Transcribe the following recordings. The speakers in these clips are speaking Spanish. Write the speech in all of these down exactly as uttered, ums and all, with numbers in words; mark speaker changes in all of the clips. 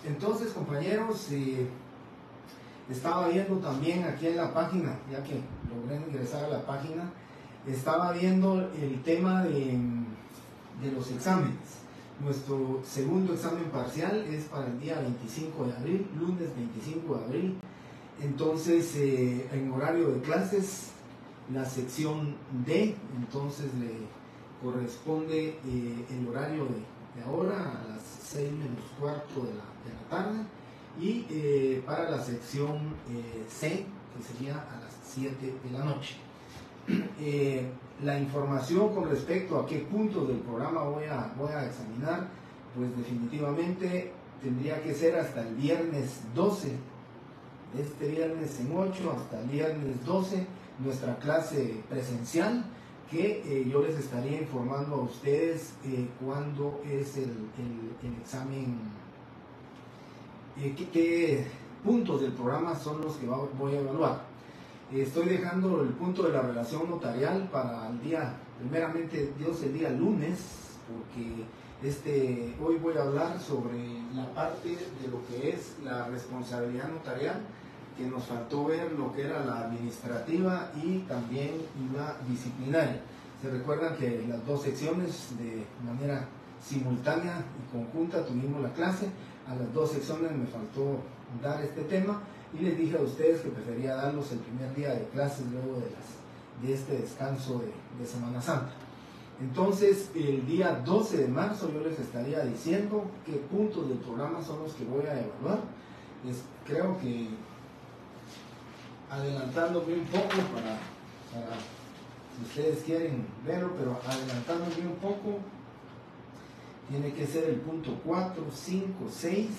Speaker 1: entonces, compañeros, eh, estaba viendo también aquí en la página, ya que logré ingresar a la página, estaba viendo el tema de, de los exámenes. Nuestro segundo examen parcial es para el día veinticinco de abril, lunes veinticinco de abril. Entonces, eh, en horario de clases, la sección D, entonces le corresponde eh, el horario de, de ahora a las seis menos cuarto de la, de la tarde, y eh, para la sección eh, C, que sería a las siete de la noche. Eh, la información con respecto a qué puntos del programa voy a, voy a examinar, pues definitivamente tendría que ser hasta el viernes doce, de este viernes en ocho hasta el viernes doce, nuestra clase presencial, que eh, yo les estaría informando a ustedes eh, cuándo es el, el, el examen, eh, qué, qué puntos del programa son los que va, voy a evaluar. Eh, estoy dejando el punto de la relación notarial para el día, primeramente Dios, el día lunes, porque este, hoy voy a hablar sobre la parte de lo que es la responsabilidad notarial, que nos faltó ver lo que era la administrativa y también la disciplinaria. Se recuerdan que las dos secciones de manera simultánea y conjunta tuvimos la clase. A las dos secciones me faltó dar este tema y les dije a ustedes que prefería darlos el primer día de clases luego de, las, de este descanso de, de Semana Santa. Entonces, el día doce de marzo yo les estaría diciendo qué puntos del programa son los que voy a evaluar. Es, creo que adelantándome un poco para, para si ustedes quieren verlo, pero adelantándome un poco, tiene que ser el punto cuatro, cinco, seis,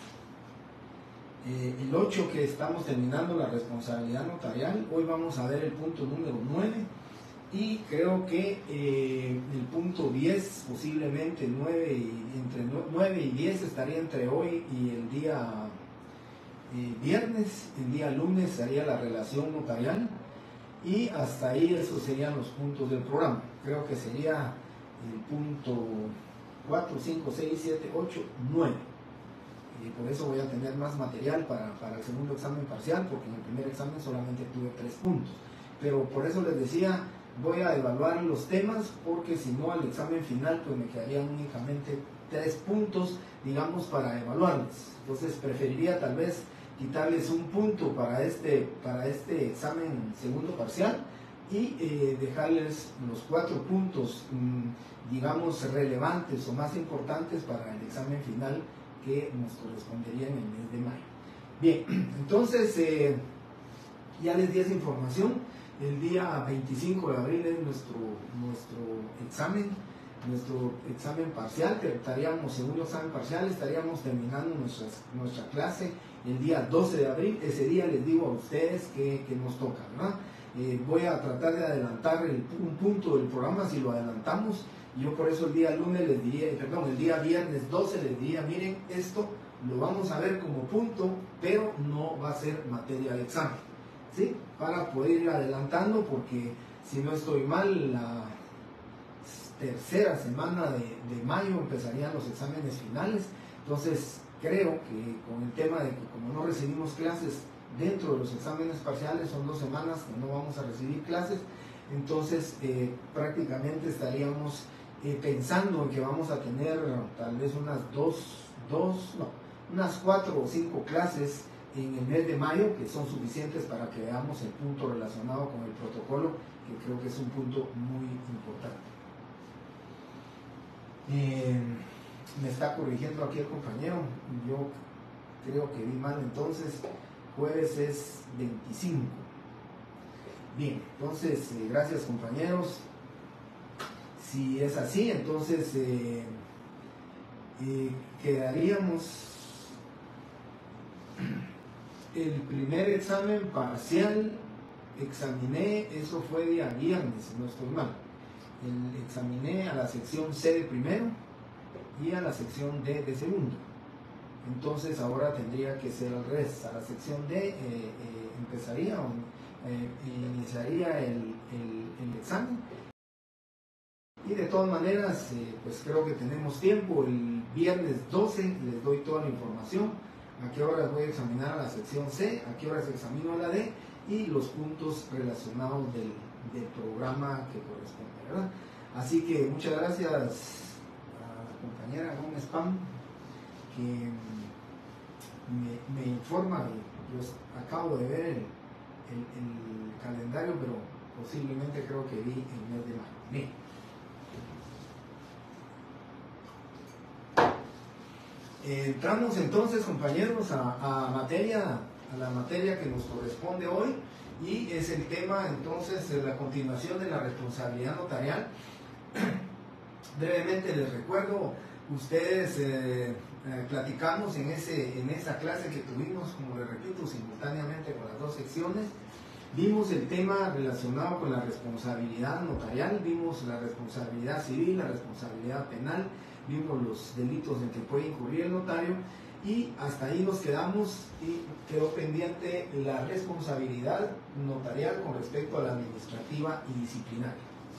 Speaker 1: eh, el ocho, que estamos terminando la responsabilidad notarial. Hoy vamos a ver el punto número nueve, y creo que eh, el punto diez, posiblemente nueve, y, entre nueve y diez estaría entre hoy y el día eh, viernes. El día lunes sería la relación notarial, y hasta ahí esos serían los puntos del programa. Creo que sería el punto cuatro, cinco, seis, siete, ocho, nueve. Y por eso voy a tener más material para, para el segundo examen parcial, porque en el primer examen solamente tuve tres puntos. Pero por eso les decía, voy a evaluar los temas, porque si no al examen final pues me quedarían únicamente tres puntos, digamos, para evaluarlos. Entonces preferiría tal vez quitarles un punto para este, para este examen segundo parcial, y eh, dejarles los cuatro puntos, mmm, digamos, relevantes o más importantes para el examen final, que nos correspondería en el mes de mayo. Bien, entonces eh, ya les di esa información. El día veinticinco de abril es nuestro, nuestro examen, nuestro examen parcial, que estaríamos, segundo examen parcial, estaríamos terminando nuestras, nuestra clase el día doce de abril. Ese día les digo a ustedes que, que nos toca, ¿verdad? Eh, voy a tratar de adelantar el, un punto del programa si lo adelantamos. Yo por eso el día lunes les diría, perdón, el día viernes doce les diría, miren, esto lo vamos a ver como punto, pero no va a ser materia de examen, ¿sí? Para poder ir adelantando, porque si no estoy mal, la tercera semana de, de mayo empezarían los exámenes finales. Entonces creo que con el tema de que como no recibimos clases dentro de los exámenes parciales, son dos semanas que no vamos a recibir clases, entonces eh, prácticamente estaríamos eh, pensando en que vamos a tener tal vez unas dos, dos, no, unas cuatro o cinco clases en el mes de mayo, que son suficientes para que veamos el punto relacionado con el protocolo, que creo que es un punto muy importante. Eh, me está corrigiendo aquí el compañero, yo creo que vi mal, entonces jueves es veinticinco. Bien, entonces eh, gracias compañeros. Si es así, entonces eh, eh, quedaríamos el primer examen parcial. Examiné, eso fue día viernes, si no estoy mal. El, examiné a la sección C de primero y a la sección D de segundo. Entonces ahora tendría que ser al revés. A la sección D eh, eh, empezaría o eh, iniciaría el, el, el examen, Y de todas maneras, eh, pues creo que tenemos tiempo. El viernes doce les doy toda la información. A qué horas voy a examinar a la sección C, a qué horas examino a la D y los puntos relacionados del, del programa que corresponde, ¿verdad? Así que muchas gracias a la compañera Gómez Pam, que me, me informa. Yo acabo de ver el, el, el calendario, pero posiblemente creo que vi el mes de mayo. Bien. Eh, entramos entonces, compañeros, a, a materia, a la materia que nos corresponde hoy, y es el tema entonces de la continuación de la responsabilidad notarial. Brevemente les recuerdo, ustedes eh, eh, platicamos en, ese, en esa clase que tuvimos, como les repito, simultáneamente con las dos secciones. Vimos el tema relacionado con la responsabilidad notarial, vimos la responsabilidad civil, la responsabilidad penal, vimos los delitos en que puede incurrir el notario, y hasta ahí nos quedamos, y quedó pendiente la responsabilidad notarial con respecto a la administrativa y disciplinaria.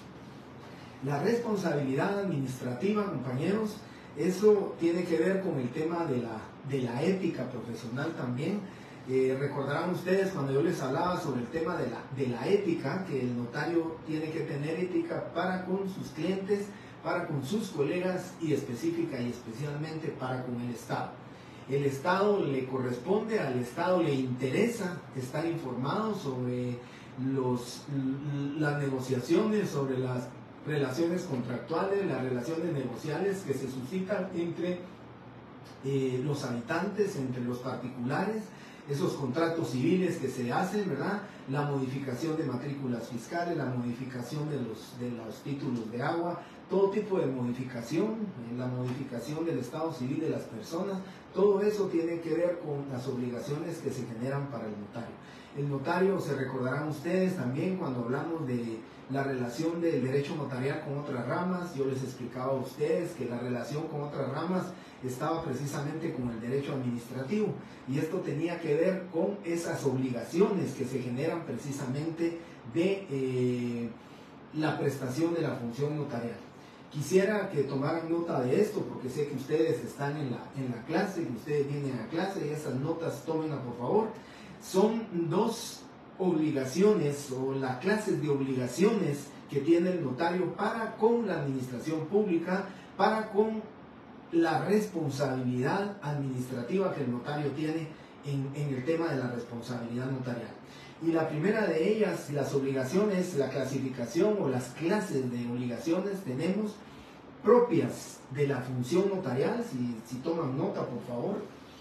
Speaker 1: La responsabilidad administrativa, compañeros, eso tiene que ver con el tema de la, de la ética profesional también. Eh, recordarán ustedes cuando yo les hablaba sobre el tema de la, de la ética, que el notario tiene que tener ética para con sus clientes, para con sus colegas y específica y especialmente para con el Estado. El Estado le corresponde, al Estado le interesa estar informado sobre los, las negociaciones, sobre las relaciones contractuales, las relaciones negociales que se suscitan entre eh, los habitantes, entre los particulares, esos contratos civiles que se hacen, ¿verdad? La modificación de matrículas fiscales, la modificación de los, de los títulos de agua, todo tipo de modificación, la modificación del estado civil de las personas, todo eso tiene que ver con las obligaciones que se generan para el notario. El notario, se recordarán ustedes también cuando hablamos de la relación del derecho notarial con otras ramas, yo les explicaba a ustedes que la relación con otras ramas estaba precisamente con el derecho administrativo, y esto tenía que ver con esas obligaciones que se generan precisamente de eh, la prestación de la función notarial. Quisiera que tomaran nota de esto, porque sé que ustedes están en la, en la clase, que ustedes vienen a clase, y esas notas tómenlas por favor. Son dos obligaciones, o las clases de obligaciones que tiene el notario para con la administración pública, para con la responsabilidad administrativa que el notario tiene en, en el tema de la responsabilidad notarial. Y la primera de ellas, las obligaciones, la clasificación o las clases de obligaciones tenemos propias de la función notarial. Si, si toman nota, por favor.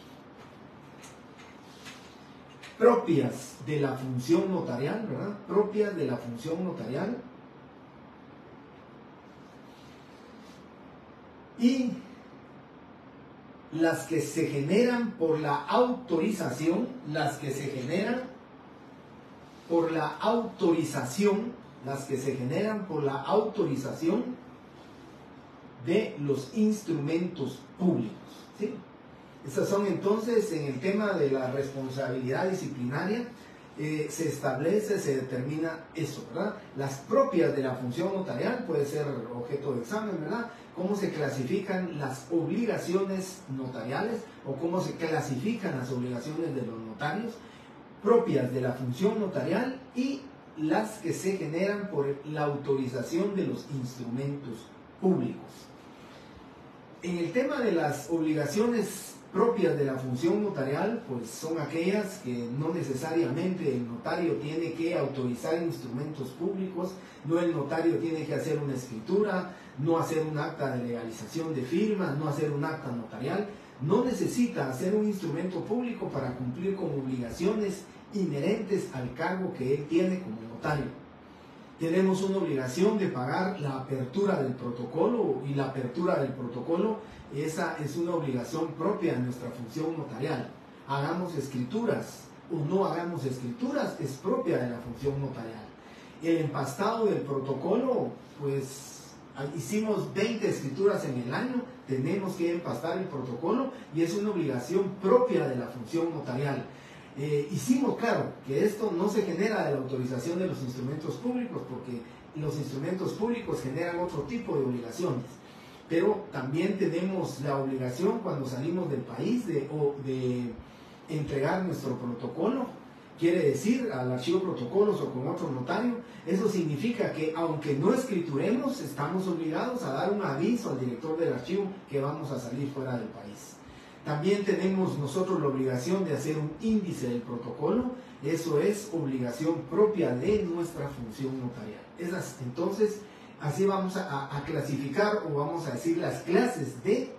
Speaker 1: Propias de la función notarial, ¿verdad? Propias de la función notarial. Y las que se generan por la autorización, las que se generan por la autorización, las que se generan por la autorización de los instrumentos públicos, ¿sí? Estas son entonces, en el tema de la responsabilidad disciplinaria, eh, se establece, se determina eso, ¿verdad? Las propias de la función notarial, puede ser objeto de examen, ¿verdad? Cómo se clasifican las obligaciones notariales o cómo se clasifican las obligaciones de los notarios propias de la función notarial y las que se generan por la autorización de los instrumentos públicos. En el tema de las obligaciones propias de la función notarial, pues son aquellas que no necesariamente el notario tiene que autorizar instrumentos públicos, no el notario tiene que hacer una escritura, no hacer un acta de legalización de firmas, no hacer un acta notarial, no necesita hacer un instrumento público para cumplir con obligaciones inherentes al cargo que él tiene como notario. Tenemos una obligación de pagar la apertura del protocolo, y la apertura del protocolo, esa es una obligación propia de nuestra función notarial. Hagamos escrituras o no hagamos escrituras, es propia de la función notarial. El empastado del protocolo, pues hicimos veinte escrituras en el año, tenemos que empastar el protocolo y es una obligación propia de la función notarial. Eh, hicimos claro que esto no se genera de la autorización de los instrumentos públicos, porque los instrumentos públicos generan otro tipo de obligaciones, pero también tenemos la obligación cuando salimos del país de, o de entregar nuestro protocolo, quiere decir al archivo protocolos o con otro notario. Eso significa que aunque no escrituremos, estamos obligados a dar un aviso al director del archivo que vamos a salir fuera del país. También tenemos nosotros la obligación de hacer un índice del protocolo. Eso es obligación propia de nuestra función notarial. Esas, entonces, así vamos a, a clasificar, o vamos a decir, las clases de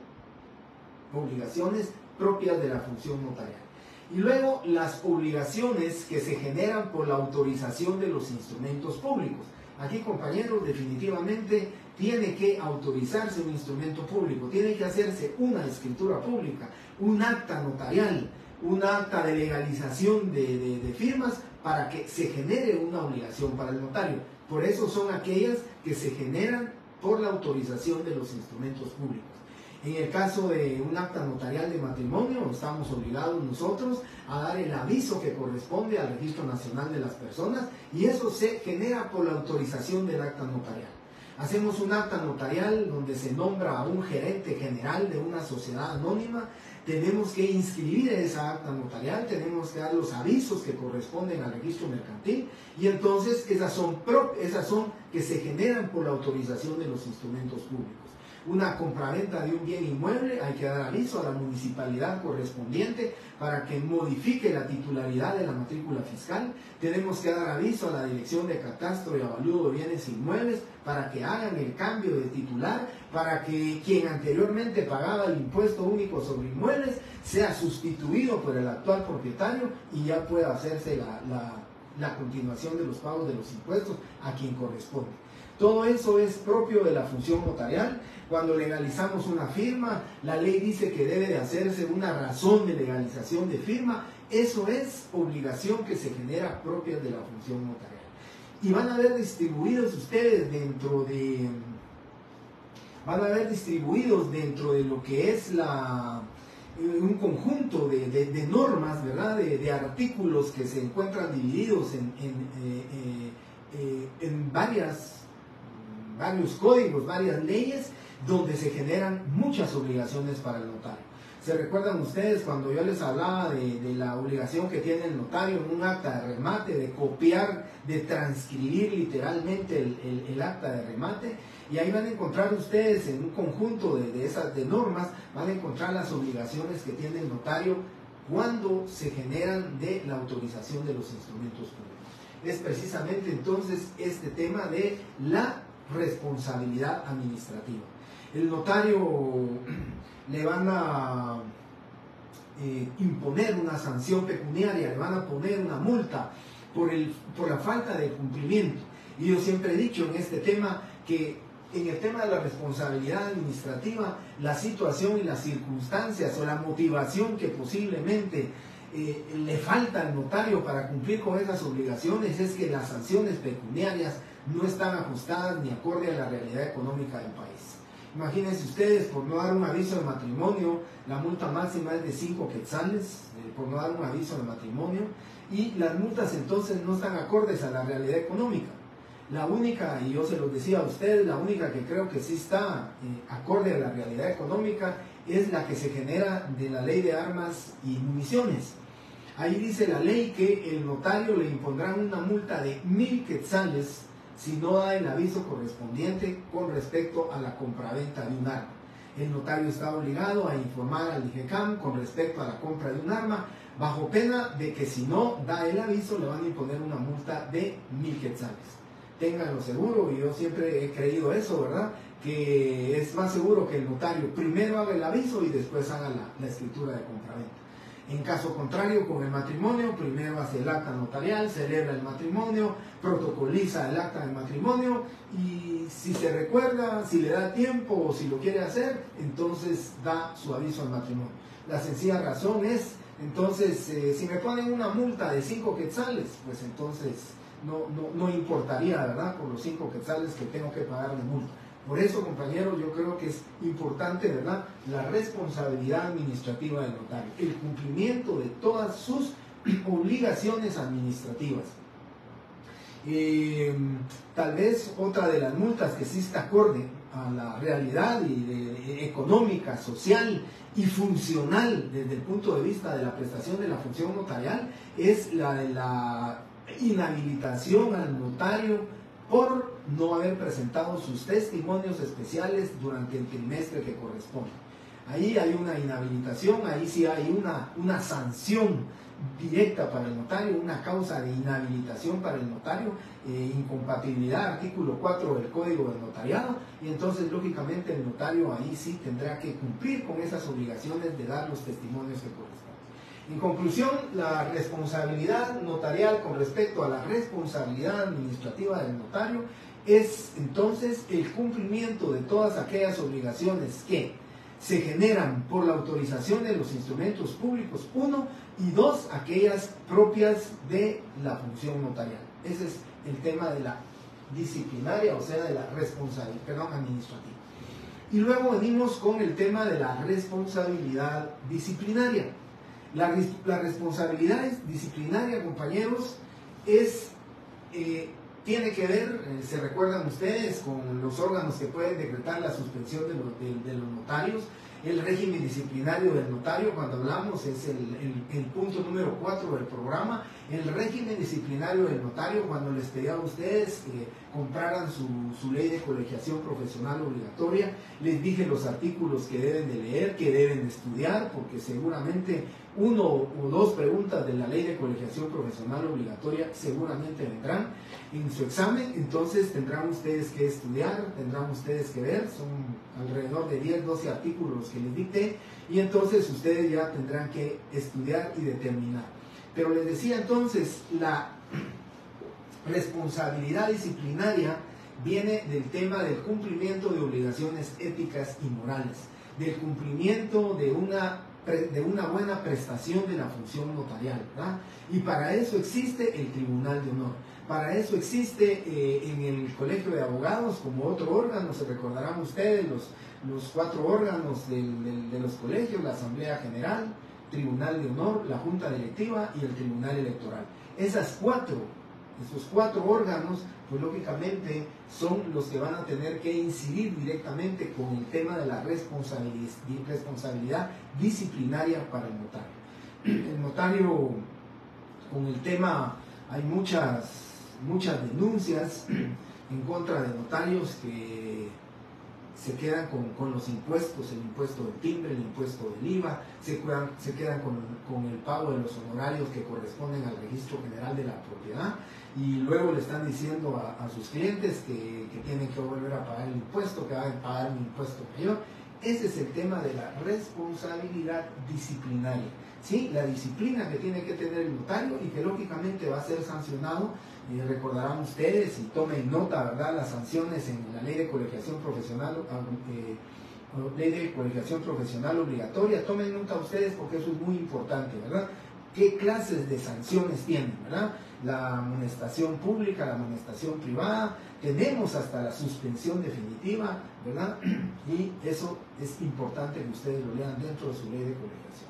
Speaker 1: obligaciones propias de la función notarial. Y luego las obligaciones que se generan por la autorización de los instrumentos públicos. Aquí, compañeros, definitivamente tiene que autorizarse un instrumento público, tiene que hacerse una escritura pública, un acta notarial, un acta de legalización de, de, de firmas para que se genere una obligación para el notario. Por eso son aquellas que se generan por la autorización de los instrumentos públicos. En el caso de un acta notarial de matrimonio, estamos obligados nosotros a dar el aviso que corresponde al Registro Nacional de las Personas, y eso se genera por la autorización del acta notarial. Hacemos un acta notarial donde se nombra a un gerente general de una sociedad anónima, tenemos que inscribir esa acta notarial, tenemos que dar los avisos que corresponden al registro mercantil, y entonces esas son, pro, esas son que se generan por la autorización de los instrumentos públicos. Una compraventa de un bien inmueble, hay que dar aviso a la municipalidad correspondiente para que modifique la titularidad de la matrícula fiscal. Tenemos que dar aviso a la Dirección de Catastro y Avalúo de Bienes Inmuebles para que hagan el cambio de titular, para que quien anteriormente pagaba el impuesto único sobre inmuebles sea sustituido por el actual propietario y ya pueda hacerse la, la, la continuación de los pagos de los impuestos a quien corresponde. Todo eso es propio de la función notarial. Cuando legalizamos una firma, la ley dice que debe de hacerse una razón de legalización de firma. Eso es obligación que se genera propia de la función notarial. Y van a ver distribuidos ustedes dentro de, van a ver distribuidos dentro de lo que es la, un conjunto de, de, de normas, ¿verdad? De, de artículos que se encuentran divididos en, en, eh, eh, eh, en varias, varios códigos, varias leyes, donde se generan muchas obligaciones para el notario. ¿Se recuerdan ustedes cuando yo les hablaba de, de la obligación que tiene el notario en un acta de remate, de copiar, de transcribir literalmente el, el, el acta de remate? Y ahí van a encontrar ustedes en un conjunto de, de esas de normas, van a encontrar las obligaciones que tiene el notario cuando se generan de la autorización de los instrumentos públicos. Es precisamente entonces este tema de la responsabilidad administrativa. El notario le van a eh, imponer una sanción pecuniaria, le van a poner una multa por, el, por la falta de cumplimiento. Y yo siempre he dicho en este tema que en el tema de la responsabilidad administrativa, la situación y las circunstancias o la motivación que posiblemente eh, le falta al notario para cumplir con esas obligaciones es que las sanciones pecuniarias no están ajustadas ni acorde a la realidad económica del país. Imagínense ustedes, por no dar un aviso de matrimonio, la multa máxima es de cinco quetzales, eh, por no dar un aviso de matrimonio, y las multas entonces no están acordes a la realidad económica. La única, y yo se los decía a ustedes, la única que creo que sí está eh, acorde a la realidad económica es la que se genera de la ley de armas y municiones. Ahí dice la ley que el notario le impondrá una multa de mil quetzales si no da el aviso correspondiente con respecto a la compraventa de un arma. El notario está obligado a informar al IGECAM con respecto a la compra de un arma, bajo pena de que si no da el aviso le van a imponer una multa de mil quetzales. Ténganlo seguro, y yo siempre he creído eso, ¿verdad? Que es más seguro que el notario primero haga el aviso y después haga la, la escritura de compraventa. En caso contrario, con el matrimonio, primero hace el acta notarial, celebra el matrimonio, protocoliza el acta de matrimonio, y si se recuerda, si le da tiempo o si lo quiere hacer, entonces da su aviso al matrimonio. La sencilla razón es, entonces, eh, si me ponen una multa de cinco quetzales, pues entonces no, no, no importaría, ¿verdad?, por los cinco quetzales que tengo que pagar de multa. Por eso, compañeros, yo creo que es importante, ¿verdad?, la responsabilidad administrativa del notario, el cumplimiento de todas sus obligaciones administrativas. Eh, tal vez otra de las multas que sí está acorde a la realidad y de, económica, social y funcional desde el punto de vista de la prestación de la función notarial es la de la inhabilitación al notario por no haber presentado sus testimonios especiales durante el trimestre que corresponde. Ahí hay una inhabilitación, ahí sí hay una, una sanción directa para el notario, una causa de inhabilitación para el notario, eh, incompatibilidad, artículo cuatro del Código del Notariado, y entonces lógicamente el notario ahí sí tendrá que cumplir con esas obligaciones de dar los testimonios que corresponden. En conclusión, la responsabilidad notarial con respecto a la responsabilidad administrativa del notario es entonces el cumplimiento de todas aquellas obligaciones que se generan por la autorización de los instrumentos públicos, uno, y dos, aquellas propias de la función notarial. Ese es el tema de la disciplinaria, o sea, de la responsabilidad, perdón, administrativa. Y luego venimos con el tema de la responsabilidad disciplinaria. La, la responsabilidad disciplinaria, compañeros, es, eh, tiene que ver, eh, se recuerdan ustedes, con los órganos que pueden decretar la suspensión de los, de, de los notarios. El régimen disciplinario del notario, cuando hablamos, es el, el, el punto número cuatro del programa. El régimen disciplinario del notario, cuando les pedía a ustedes que compraran su, su ley de colegiación profesional obligatoria, les dije los artículos que deben de leer, que deben de estudiar, porque seguramente uno o dos preguntas de la ley de colegiación profesional obligatoria seguramente vendrán en su examen. Entonces tendrán ustedes que estudiar, tendrán ustedes que ver, son alrededor de diez, doce artículos que les dicté, y entonces ustedes ya tendrán que estudiar y determinar. Pero les decía entonces, la responsabilidad disciplinaria viene del tema del cumplimiento de obligaciones éticas y morales, del cumplimiento de una, de una buena prestación de la función notarial, ¿verdad? Y para eso existe el Tribunal de Honor. Para eso existe eh, en el Colegio de Abogados como otro órgano, se recordarán ustedes los, los cuatro órganos del, del, de los colegios, la Asamblea General, Tribunal de Honor, la Junta Directiva y el Tribunal Electoral. Esas cuatro, esos cuatro órganos, pues lógicamente son los que van a tener que incidir directamente con el tema de la responsabilidad, responsabilidad disciplinaria para el notario. El notario, con el tema, hay muchas, muchas denuncias en contra de notarios que se quedan con, con los impuestos, el impuesto del timbre, el impuesto del I V A, se quedan, se quedan con, con el pago de los honorarios que corresponden al registro general de la propiedad, y luego le están diciendo a, a sus clientes que, que tienen que volver a pagar el impuesto, que van a pagar un impuesto mayor. Ese es el tema de la responsabilidad disciplinaria, ¿sí? La disciplina que tiene que tener el notario y que lógicamente va a ser sancionado. Eh, recordarán ustedes y tomen nota, ¿verdad?, las sanciones en la ley de colegiación profesional, eh, ley de colegiación profesional obligatoria. Tomen nota ustedes porque eso es muy importante, ¿verdad? ¿Qué clases de sanciones tienen, ¿verdad? La amonestación pública, la amonestación privada, tenemos hasta la suspensión definitiva, ¿verdad? Y eso es importante que ustedes lo lean dentro de su ley de colegiación.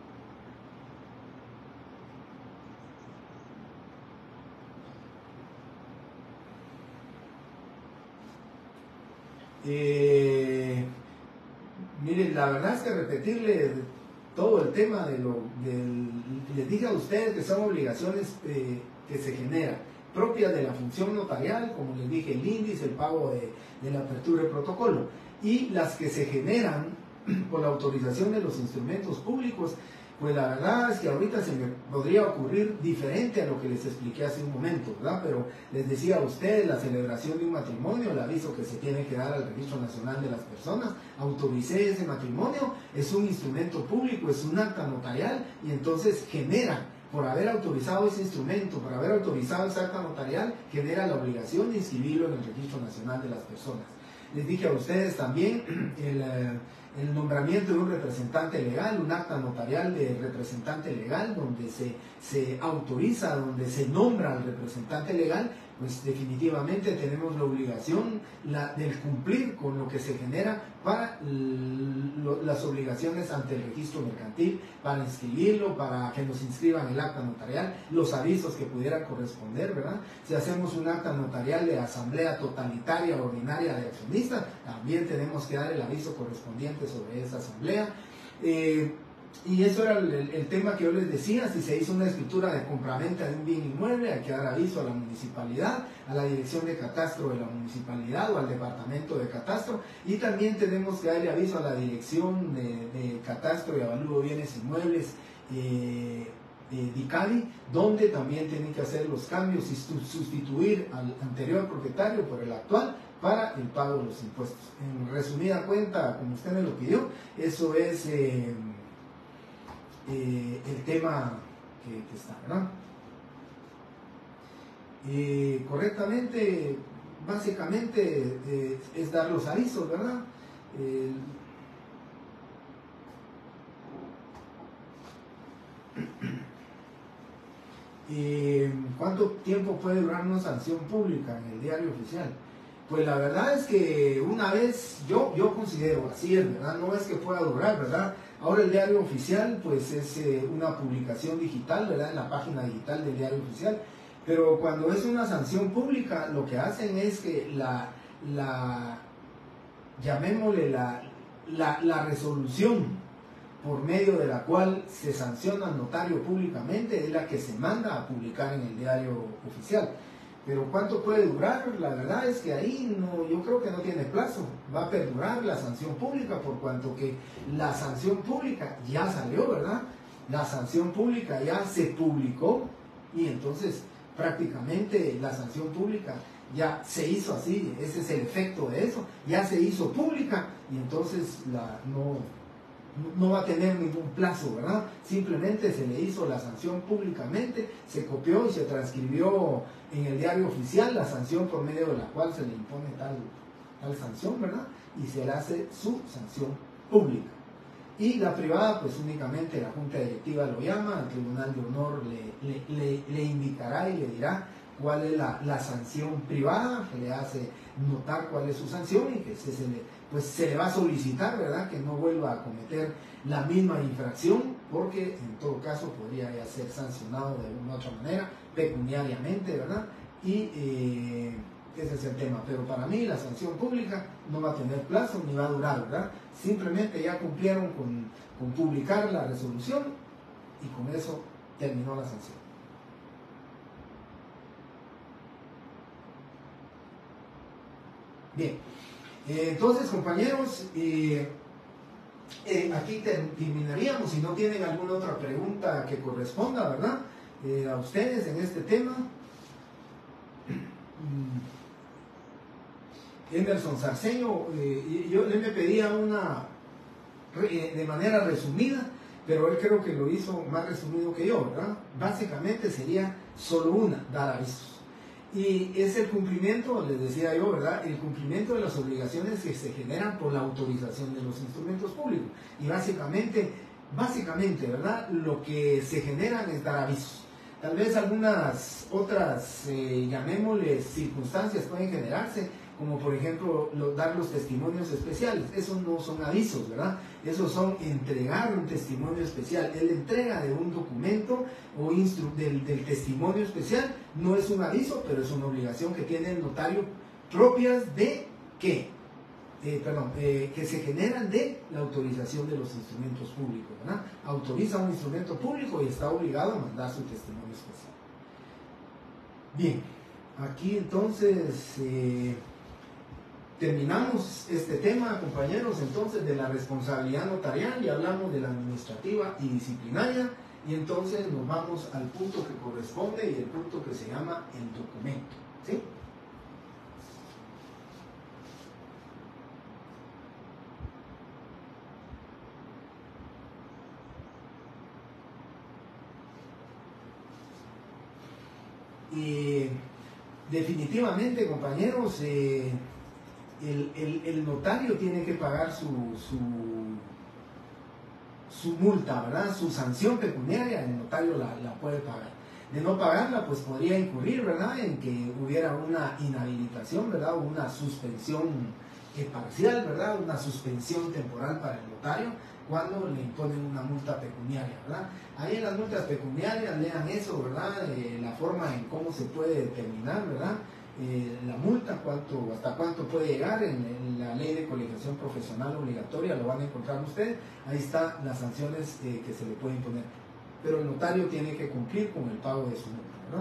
Speaker 1: Eh, miren, la verdad es que repetirle todo el tema de lo del, les dije a ustedes que son obligaciones eh, que se generan propias de la función notarial, como les dije, el índice, el pago de, de la apertura de protocolo, y las que se generan por la autorización de los instrumentos públicos. Pues la verdad es que ahorita se me podría ocurrir diferente a lo que les expliqué hace un momento, ¿verdad? Pero les decía a ustedes, la celebración de un matrimonio, el aviso que se tiene que dar al Registro Nacional de las Personas, autoricé ese matrimonio, es un instrumento público, es un acta notarial, y entonces genera, por haber autorizado ese instrumento, por haber autorizado ese acta notarial, genera la obligación de inscribirlo en el Registro Nacional de las Personas. Les dije a ustedes también el... el nombramiento de un representante legal, un acta notarial de representante legal, donde se, se autoriza, donde se nombra al representante legal, pues definitivamente tenemos la obligación la, del cumplir con lo que se genera para lo, las obligaciones ante el registro mercantil, para inscribirlo, para que nos inscriban el acta notarial, los avisos que pudieran corresponder, ¿verdad? Si hacemos un acta notarial de asamblea totalitaria ordinaria de accionistas, también tenemos que dar el aviso correspondiente sobre esa asamblea. Eh, Y eso era el, el tema que yo les decía: si se hizo una escritura de compraventa de un bien inmueble, hay que dar aviso a la municipalidad, a la dirección de catastro de la municipalidad o al departamento de catastro, y también tenemos que darle aviso a la dirección de, de catastro y avalúo de bienes inmuebles, eh, eh, DICABI, donde también tienen que hacer los cambios y sustituir al anterior propietario por el actual para el pago de los impuestos. En resumida cuenta, como usted me lo pidió, eso es eh, Eh, el tema que, que está, ¿verdad? Eh, correctamente, básicamente eh, es dar los avisos, ¿verdad? Eh, eh, ¿Cuánto tiempo puede durar una sanción pública en el diario oficial? Pues la verdad es que una vez, yo, yo considero, así es, ¿verdad? No es que pueda durar, ¿verdad? Ahora el diario oficial, pues es eh, una publicación digital, ¿verdad? En la página digital del diario oficial. Pero cuando es una sanción pública, lo que hacen es que la, la llamémosle la, la, la resolución por medio de la cual se sanciona al notario públicamente es la que se manda a publicar en el diario oficial. Pero ¿cuánto puede durar? La verdad es que ahí no, yo creo que no tiene plazo. Va a perdurar la sanción pública por cuanto que la sanción pública ya salió, ¿verdad? La sanción pública ya se publicó y entonces prácticamente la sanción pública ya se hizo así. Ese es el efecto de eso. Ya se hizo pública y entonces la, no, no va a tener ningún plazo, ¿verdad? Simplemente se le hizo la sanción públicamente, se copió y se transcribió en el diario oficial la sanción por medio de la cual se le impone tal, tal sanción, ¿verdad? Y se le hace su sanción pública. Y la privada, pues únicamente la Junta Directiva lo llama, el Tribunal de Honor le, le, le, le indicará y le dirá cuál es la, la sanción privada, que le hace notar cuál es su sanción y que se, se, le, pues se le va a solicitar, ¿verdad?, que no vuelva a cometer la misma infracción, porque en todo caso podría ya ser sancionado de una u otra manera, pecuniariamente, ¿verdad? Y eh, ese es el tema. Pero para mí la sanción pública no va a tener plazo ni va a durar, ¿verdad? Simplemente ya cumplieron con, con publicar la resolución y con eso terminó la sanción. Bien, eh, entonces compañeros, eh, eh, aquí terminaríamos. Si no tienen alguna otra pregunta que corresponda, ¿verdad?, eh, a ustedes en este tema. Emerson Sarceño, eh, yo le me pedía una eh, de manera resumida, pero él creo que lo hizo más resumido que yo, ¿verdad? Básicamente sería solo una: dar avisos. Y es el cumplimiento, les decía yo, ¿verdad?, el cumplimiento de las obligaciones que se generan por la autorización de los instrumentos públicos. Y básicamente, básicamente, ¿verdad?, lo que se generan es dar avisos. Tal vez algunas otras, eh, llamémosle, circunstancias pueden generarse, como por ejemplo lo, dar los testimonios especiales. Esos no son avisos, ¿verdad? Esos son entregar un testimonio especial. La entrega de un documento o instru del, del testimonio especial no es un aviso, pero es una obligación que tiene el notario, propias de ¿qué? Eh, perdón, eh, que se generan de la autorización de los instrumentos públicos, ¿verdad? Autoriza un instrumento público y está obligado a mandar su testimonio especial. Bien, aquí entonces eh, terminamos este tema, compañeros, entonces de la responsabilidad notarial, y hablamos de la administrativa y disciplinaria, y entonces nos vamos al punto que corresponde y el punto que se llama el documento, ¿sí? Y definitivamente, compañeros, eh, el, el, el notario tiene que pagar su, su, su multa, ¿verdad? Su sanción pecuniaria, el notario la, la puede pagar. de no pagarla, pues podría incurrir, ¿verdad?, en que hubiera una inhabilitación, ¿verdad?, o una suspensión eh, parcial, ¿verdad?, una suspensión temporal para el notario cuando le imponen una multa pecuniaria, ¿verdad? Ahí en las multas pecuniarias lean eso, ¿verdad?, eh, la forma en cómo se puede determinar, ¿verdad?, eh, la multa, cuánto, hasta cuánto puede llegar. En, en la ley de colegiación profesional obligatoria lo van a encontrar ustedes, ahí están las sanciones eh, que se le pueden imponer. Pero el notario tiene que cumplir con el pago de su multa, ¿verdad?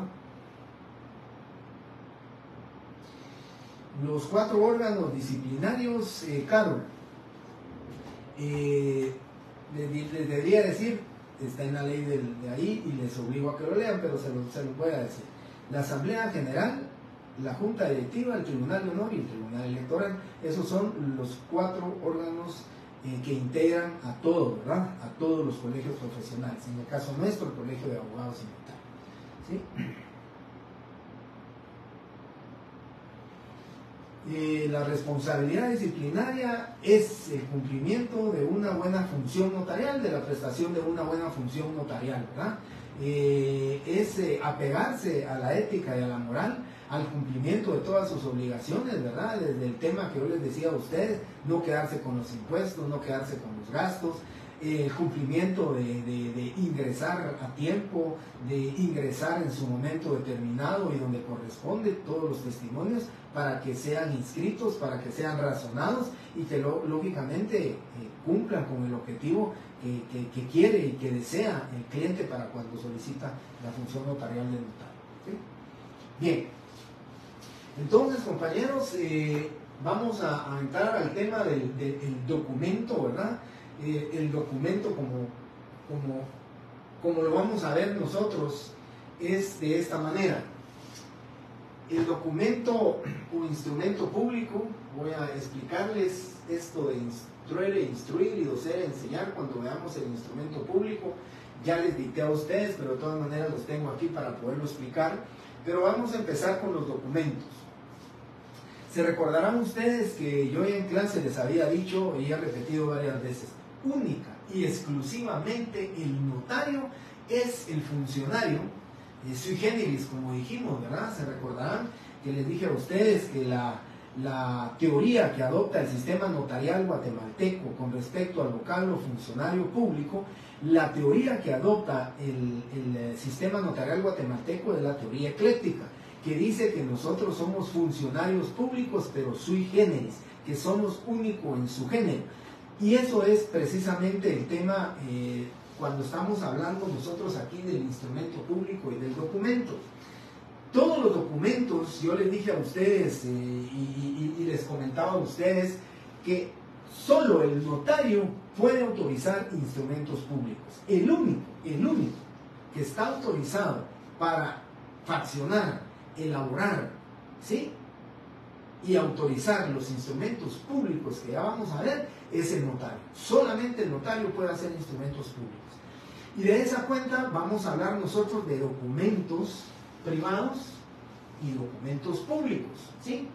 Speaker 1: Los cuatro órganos disciplinarios, eh, Carol, eh, les, les debería decir, está en la ley de, de ahí y les obligo a que lo lean, pero se los, se los voy a decir. La Asamblea General, la Junta Directiva, el Tribunal de Honor y el Tribunal Electoral, esos son los cuatro órganos eh, que integran a todos, ¿verdad?, a todos los colegios profesionales, en el caso nuestro, el Colegio de Abogados y Notarios, ¿sí? Eh, la responsabilidad disciplinaria es el cumplimiento de una buena función notarial, de la prestación de una buena función notarial, ¿verdad? Eh, es eh, apegarse a la ética y a la moral, al cumplimiento de todas sus obligaciones, ¿verdad? Desde el tema que yo les decía a ustedes, no quedarse con los impuestos, no quedarse con los gastos, el eh, cumplimiento de, de, de ingresar a tiempo, de ingresar en su momento determinado y donde corresponde todos los testimonios para que sean inscritos, para que sean razonados y que lo, lógicamente eh, cumplan con el objetivo que, que, que quiere y que desea el cliente para cuando solicita la función notarial del notario, ¿sí? Bien, entonces, compañeros, eh, vamos a, a entrar al tema del, del, del documento, ¿verdad? Eh, el documento, como, como, como lo vamos a ver nosotros, es de esta manera. El documento o instrumento público, voy a explicarles esto de instruir, instruir y docer, enseñar cuando veamos el instrumento público. Ya les dicté a ustedes, pero de todas maneras los tengo aquí para poderlo explicar. Pero vamos a empezar con los documentos. Se recordarán ustedes que yo ya en clase les había dicho y he repetido varias veces, única y exclusivamente el notario es el funcionario eh, sui generis, como dijimos, ¿verdad? Se recordarán que les dije a ustedes que la, la teoría que adopta el sistema notarial guatemalteco con respecto al vocablo funcionario público, la teoría que adopta el, el sistema notarial guatemalteco es la teoría ecléctica, que dice que nosotros somos funcionarios públicos, pero sui generis, que somos único en su género. Y eso es precisamente el tema eh, cuando estamos hablando nosotros aquí del instrumento público y del documento. Todos los documentos, yo les dije a ustedes eh, y, y, y les comentaba a ustedes que solo el notario puede autorizar instrumentos públicos. El único, el único que está autorizado para faccionar, elaborar, ¿sí?, y autorizar los instrumentos públicos que ya vamos a ver es el notario. Solamente el notario puede hacer instrumentos públicos. Y de esa cuenta vamos a hablar nosotros de documentos privados y documentos públicos, ¿sí?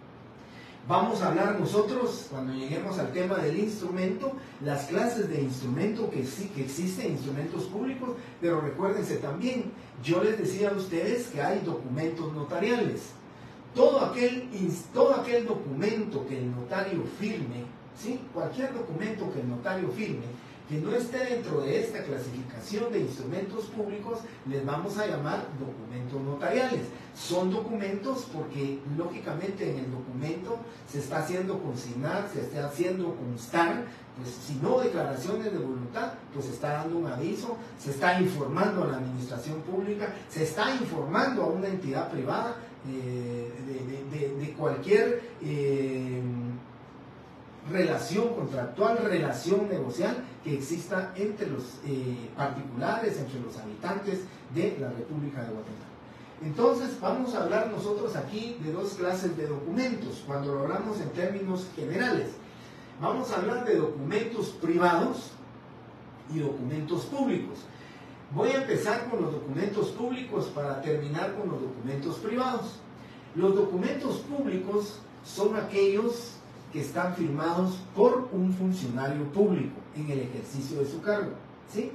Speaker 1: Vamos a hablar nosotros, cuando lleguemos al tema del instrumento, las clases de instrumento que sí que existen, instrumentos públicos, pero recuérdense también, yo les decía a ustedes que hay documentos notariales. Todo aquel, todo aquel documento que el notario firme, ¿sí?, cualquier documento que el notario firme, que no esté dentro de esta clasificación de instrumentos públicos, les vamos a llamar documentos notariales. Son documentos porque lógicamente en el documento se está haciendo consignar, se está haciendo constar, pues si no declaraciones de voluntad, pues se está dando un aviso, se está informando a la administración pública, se está informando a una entidad privada eh, de, de, de, de cualquier eh, relación contractual, relación negocial que exista entre los eh, particulares, entre los habitantes de la República de Guatemala. Entonces vamos a hablar nosotros aquí de dos clases de documentos, cuando lo hablamos en términos generales. Vamos a hablar de documentos privados y documentos públicos. Voy a empezar con los documentos públicos para terminar con los documentos privados. Los documentos públicos son aquellos que están firmados por un funcionario público en el ejercicio de su cargo, ¿sí?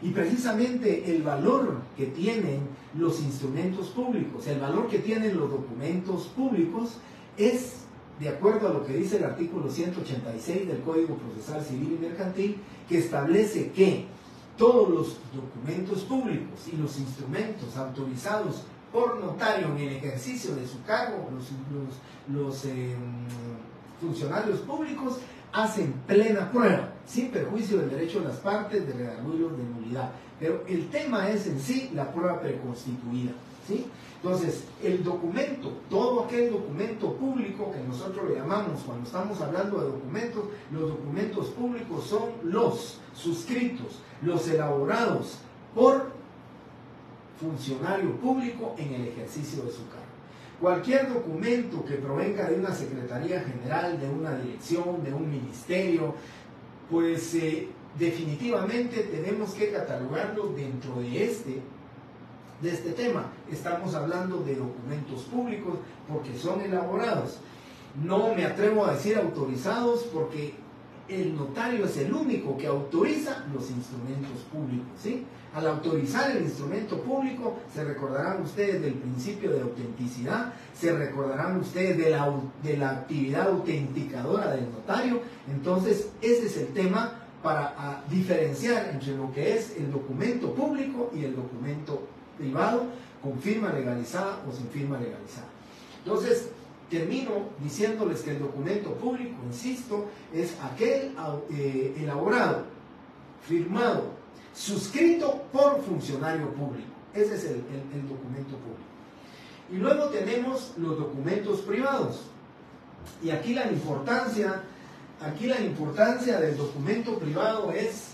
Speaker 1: Y precisamente el valor que tienen los instrumentos públicos, el valor que tienen los documentos públicos es, de acuerdo a lo que dice el artículo ciento ochenta y seis del Código Procesal Civil y Mercantil, que establece que todos los documentos públicos y los instrumentos autorizados por notario en el ejercicio de su cargo, los, los, los eh, funcionarios públicos hacen plena prueba, sin perjuicio del derecho de las partes, de redarguido, de nulidad. Pero el tema es en sí la prueba preconstituida, ¿sí? Entonces, el documento, todo aquel documento público que nosotros le llamamos, cuando estamos hablando de documentos, los documentos públicos son los suscritos, los elaborados por funcionario público en el ejercicio de su cargo. Cualquier documento que provenga de una Secretaría General, de una dirección, de un ministerio, pues eh, definitivamente tenemos que catalogarlo dentro de este, de este tema. Estamos hablando de documentos públicos porque son elaborados. No me atrevo a decir autorizados porque el notario es el único que autoriza los instrumentos públicos, ¿sí? Al autorizar el instrumento público, se recordarán ustedes del principio de autenticidad, se recordarán ustedes de la, de la actividad autenticadora del notario. Entonces, ese es el tema para a, diferenciar entre lo que es el documento público y el documento privado, con firma legalizada o sin firma legalizada. Entonces, termino diciéndoles que el documento público, insisto, es aquel eh, elaborado, firmado, suscrito por funcionario público. Ese es el, el, el documento público. Y luego tenemos los documentos privados. Y aquí la importancia, aquí la importancia del documento privado es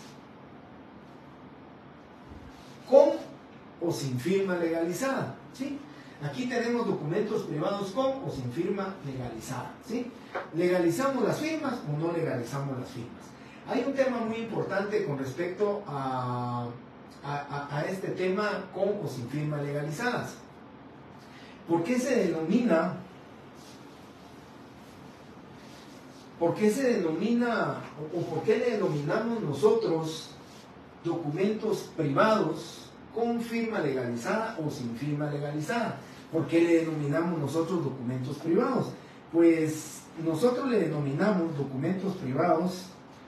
Speaker 1: con o sin firma legalizada, ¿sí? Aquí tenemos documentos privados con o sin firma legalizada, ¿sí? ¿Legalizamos las firmas o no legalizamos las firmas? Hay un tema muy importante con respecto a, a, a este tema con o sin firma legalizadas. ¿Por qué se denomina, por qué se denomina o por qué le denominamos nosotros documentos privados con firma legalizada o sin firma legalizada? ¿Por qué le denominamos nosotros documentos privados? Pues nosotros le denominamos documentos privados,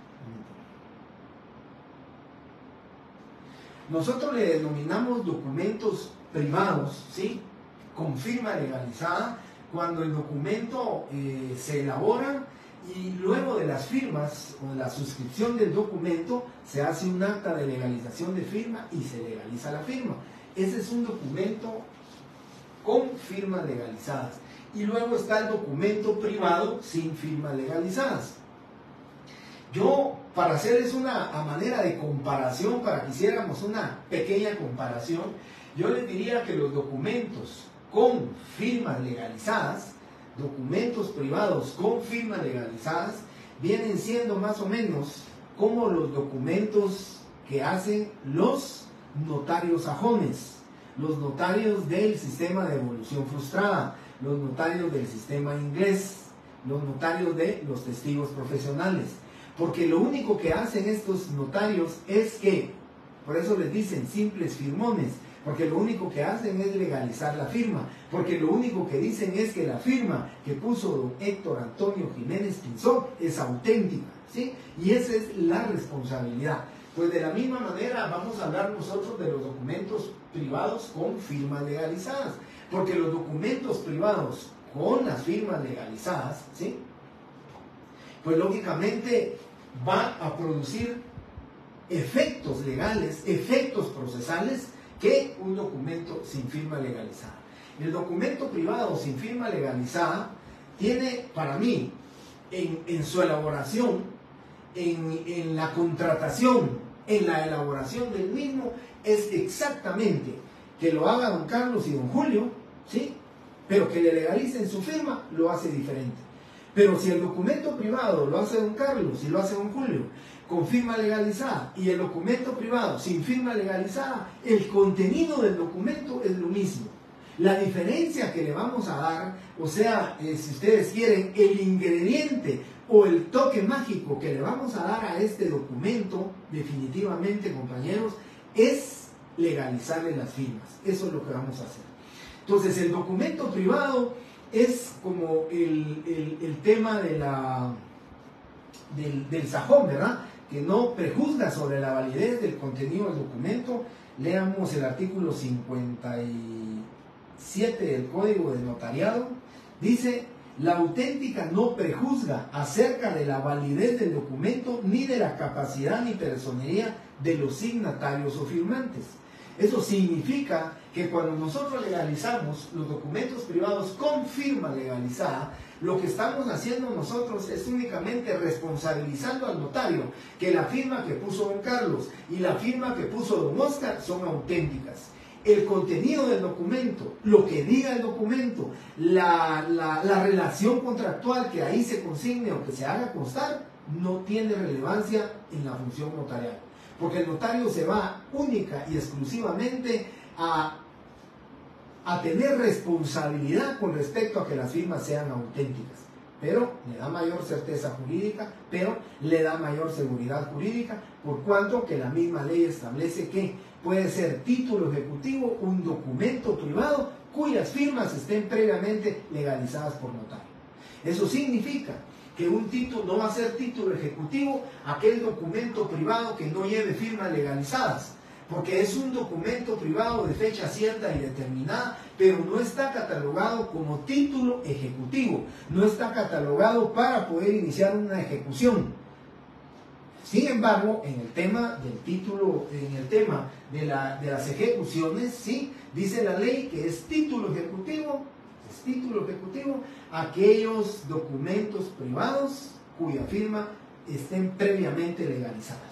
Speaker 1: nosotros le denominamos documentos privados, ¿sí?, con firma legalizada, cuando el documento eh, se elabora y luego de las firmas o de la suscripción del documento se hace un acta de legalización de firma y se legaliza la firma. Ese es un documento con firmas legalizadas. Y luego está el documento privado sin firmas legalizadas. Yo, para hacerles una a manera de comparación, para que hiciéramos una pequeña comparación, yo les diría que los documentos con firmas legalizadas, documentos privados con firmas legalizadas, vienen siendo más o menos como los documentos que hacen los notarios sajones, los notarios del sistema de evolución frustrada, los notarios del sistema inglés, los notarios de los testigos profesionales. Porque lo único que hacen estos notarios es que, por eso les dicen simples firmones, porque lo único que hacen es legalizar la firma, porque lo único que dicen es que la firma que puso don Héctor Antonio Jiménez Pinzón es auténtica, ¿sí? Y esa es la responsabilidad. Pues de la misma manera vamos a hablar nosotros de los documentos privados con firmas legalizadas, porque los documentos privados con las firmas legalizadas, ¿sí?, pues lógicamente va a producir efectos legales, efectos procesales, que un documento sin firma legalizada. El documento privado sin firma legalizada tiene, para mí, en, en su elaboración, en, en la contratación, en la elaboración del mismo, es exactamente que lo haga don Carlos y don Julio, ¿sí?, pero que le legalicen su firma, lo hace diferente. Pero si el documento privado lo hace don Carlos y lo hace don Julio con firma legalizada y el documento privado sin firma legalizada, el contenido del documento es lo mismo. La diferencia que le vamos a dar, o sea, eh, si ustedes quieren, el ingrediente o el toque mágico que le vamos a dar a este documento, definitivamente, compañeros, es legalizarle las firmas. Eso es lo que vamos a hacer. Entonces, el documento privado es como el, el, el tema de la, del, del sajón, ¿verdad? Que no prejuzga sobre la validez del contenido del documento. Leamos el artículo cincuenta y siete del Código de Notariado. Dice: la auténtica no prejuzga acerca de la validez del documento ni de la capacidad ni personería de los signatarios o firmantes. Eso significa que cuando nosotros legalizamos los documentos privados con firma legalizada, lo que estamos haciendo nosotros es únicamente responsabilizando al notario que la firma que puso don Carlos y la firma que puso don Oscar son auténticas. El contenido del documento, lo que diga el documento, la, la, la relación contractual que ahí se consigne o que se haga constar, no tiene relevancia en la función notarial. Porque el notario se va única y exclusivamente a, a tener responsabilidad con respecto a que las firmas sean auténticas. Pero le da mayor certeza jurídica, pero le da mayor seguridad jurídica, por cuanto que la misma ley establece que puede ser título ejecutivo un documento privado cuyas firmas estén previamente legalizadas por notario. Eso significa que un título no va a ser título ejecutivo aquel documento privado que no lleve firmas legalizadas, porque es un documento privado de fecha cierta y determinada, pero no está catalogado como título ejecutivo, no está catalogado para poder iniciar una ejecución. Sin embargo, en el tema del título, en el tema de, la, de las ejecuciones, sí, dice la ley que es título ejecutivo, es título ejecutivo, aquellos documentos privados cuya firma estén previamente legalizadas.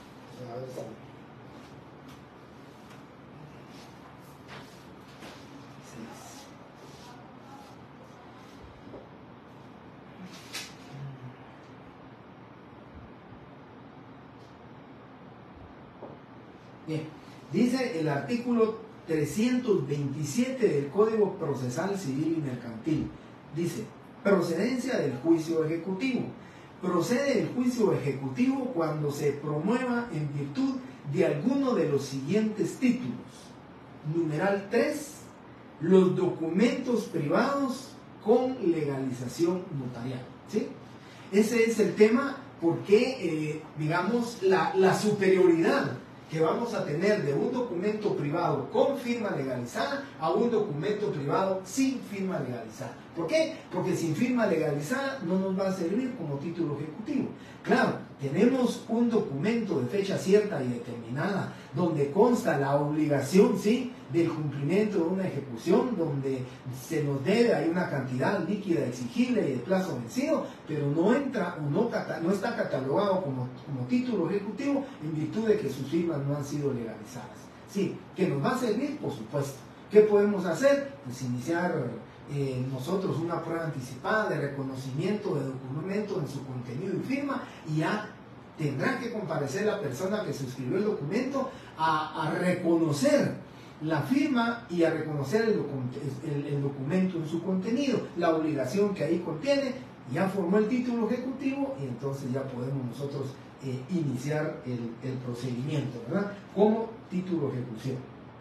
Speaker 1: Bien, dice el artículo trescientos veintisiete del Código Procesal Civil y Mercantil. Dice: procedencia del juicio ejecutivo. Procede el juicio ejecutivo cuando se promueva en virtud de alguno de los siguientes títulos. Numeral tres. Los documentos privados con legalización notarial. ¿Sí? Ese es el tema porque, eh, digamos, la, la superioridad que vamos a tener de un documento privado con firma legalizada a un documento privado sin firma legalizada. ¿Por qué? Porque sin firma legalizada no nos va a servir como título ejecutivo. Claro, tenemos un documento de fecha cierta y determinada donde consta la obligación, sí, del cumplimiento de una ejecución, donde se nos debe, hay una cantidad líquida exigible y de plazo vencido, pero no entra o no, no está catalogado como, como título ejecutivo en virtud de que sus firmas no han sido legalizadas. Sí, que nos va a servir, por supuesto. ¿Qué podemos hacer? Pues iniciar eh, nosotros una prueba anticipada de reconocimiento de documento en su contenido y firma, y ya tendrá que comparecer la persona que suscribió el documento a, a reconocer la firma y a reconocer el, docu el, el documento en su contenido, la obligación que ahí contiene. Ya formó el título ejecutivo y entonces ya podemos nosotros eh, iniciar el, el procedimiento, ¿verdad? Como título ejecución.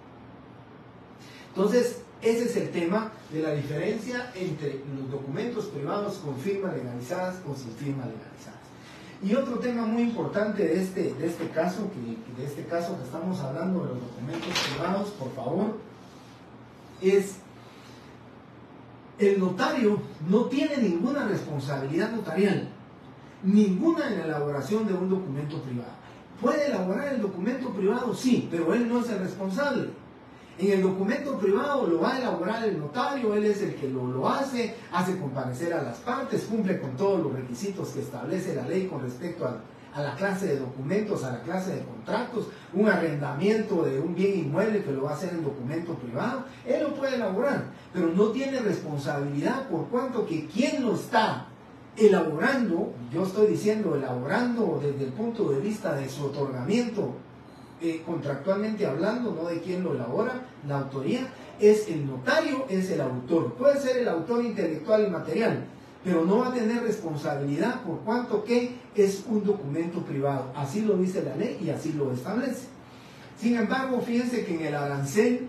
Speaker 1: Entonces, ese es el tema de la diferencia entre los documentos privados con firmas legalizadas o sin firmas legalizadas. Y otro tema muy importante de este, de este caso, que, de este caso que estamos hablando de los documentos privados, por favor, es el notario no tiene ninguna responsabilidad notarial, ninguna en la elaboración de un documento privado. ¿Puede elaborar el documento privado? Sí, pero él no es el responsable. En el documento privado lo va a elaborar el notario, él es el que lo, lo hace, hace comparecer a las partes, cumple con todos los requisitos que establece la ley con respecto a, a la clase de documentos, a la clase de contratos, un arrendamiento de un bien inmueble que lo va a hacer en documento privado, él lo puede elaborar, pero no tiene responsabilidad por cuanto que quien lo está elaborando, yo estoy diciendo elaborando desde el punto de vista de su otorgamiento, Eh, contractualmente hablando, no de quién lo elabora, la autoría, es el notario, es el autor. Puede ser el autor intelectual y material, pero no va a tener responsabilidad por cuanto que es un documento privado. Así lo dice la ley y así lo establece. Sin embargo, fíjense que en el arancel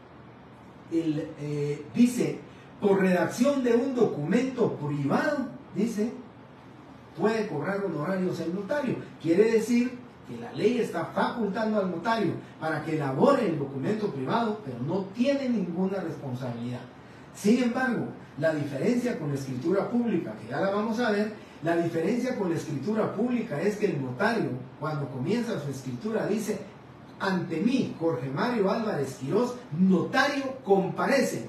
Speaker 1: el, eh, dice, por redacción de un documento privado, dice, puede cobrar honorarios el notario. Quiere decir que la ley está facultando al notario para que elabore el documento privado, pero no tiene ninguna responsabilidad. Sin embargo, la diferencia con la escritura pública, que ya la vamos a ver, la diferencia con la escritura pública es que el notario, cuando comienza su escritura, dice, ante mí, Jorge Mario Álvarez Quirós, notario, comparece.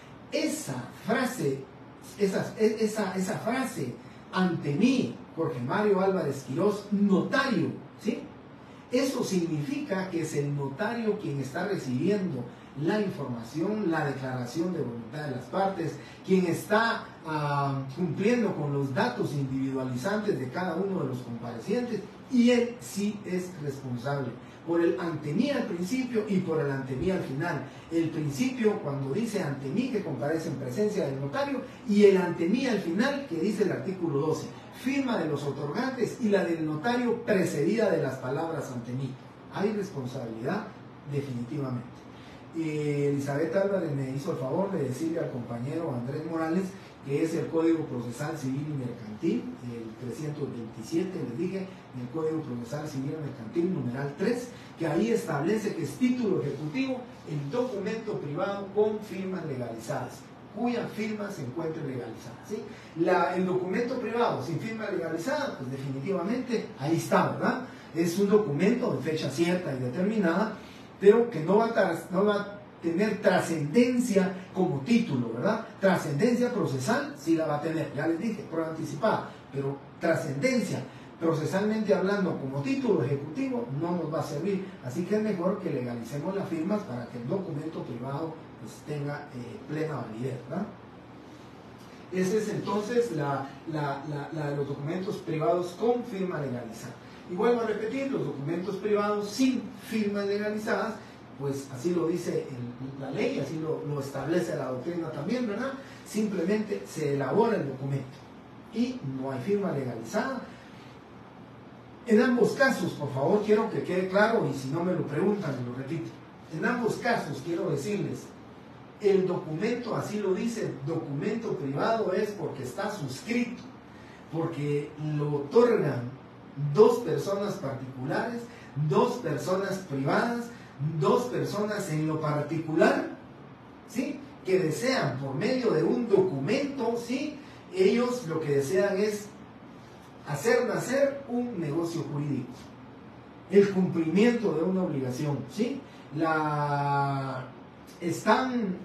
Speaker 1: Esa frase, esa, esa, esa frase, ante mí, Jorge Mario Álvarez Quirós, notario, ¿sí? Eso significa que es el notario quien está recibiendo la información, la declaración de voluntad de las partes, quien está uh, cumpliendo con los datos individualizantes de cada uno de los comparecientes, y él sí es responsable por el ante mí al principio y por el ante mí al final. El principio cuando dice ante mí, que comparece en presencia del notario, y el ante mí al final, que dice el artículo doce, firma de los otorgantes y la del notario precedida de las palabras ante mí. Hay responsabilidad definitivamente. Eh, Elizabeth Álvarez me hizo el favor de decirle al compañero Andrés Morales que es el Código Procesal Civil y Mercantil, el trescientos veintisiete, les dije, el Código Procesal Civil y Mercantil, numeral tres, que ahí establece que es título ejecutivo el documento privado con firmas legalizadas, cuya firma se encuentre legalizada, ¿sí? La, el documento privado sin firma legalizada, pues definitivamente ahí está, ¿verdad? Es un documento de fecha cierta y determinada, pero que no va a, no va a tener trascendencia como título, ¿verdad? Trascendencia procesal sí la va a tener, ya les dije, prueba anticipada, pero trascendencia procesalmente hablando como título ejecutivo no nos va a servir, así que es mejor que legalicemos las firmas para que el documento privado pues tenga eh, plena validez, ¿verdad? Esa es entonces la, la, la, la de los documentos privados con firma legalizada. Y vuelvo a repetir, los documentos privados sin firmas legalizadas, pues así lo dice el, la ley, así lo, lo establece la doctrina también, ¿verdad? Simplemente se elabora el documento y no hay firma legalizada. En ambos casos, por favor, quiero que quede claro, y si no me lo preguntan, me lo repito. En ambos casos, quiero decirles, el documento, así lo dice, documento privado es porque está suscrito, porque lo otorgan dos personas particulares, dos personas privadas, dos personas en lo particular, ¿sí? Que desean por medio de un documento, ¿sí? Ellos lo que desean es hacer nacer un negocio jurídico, el cumplimiento de una obligación, ¿sí? La... Están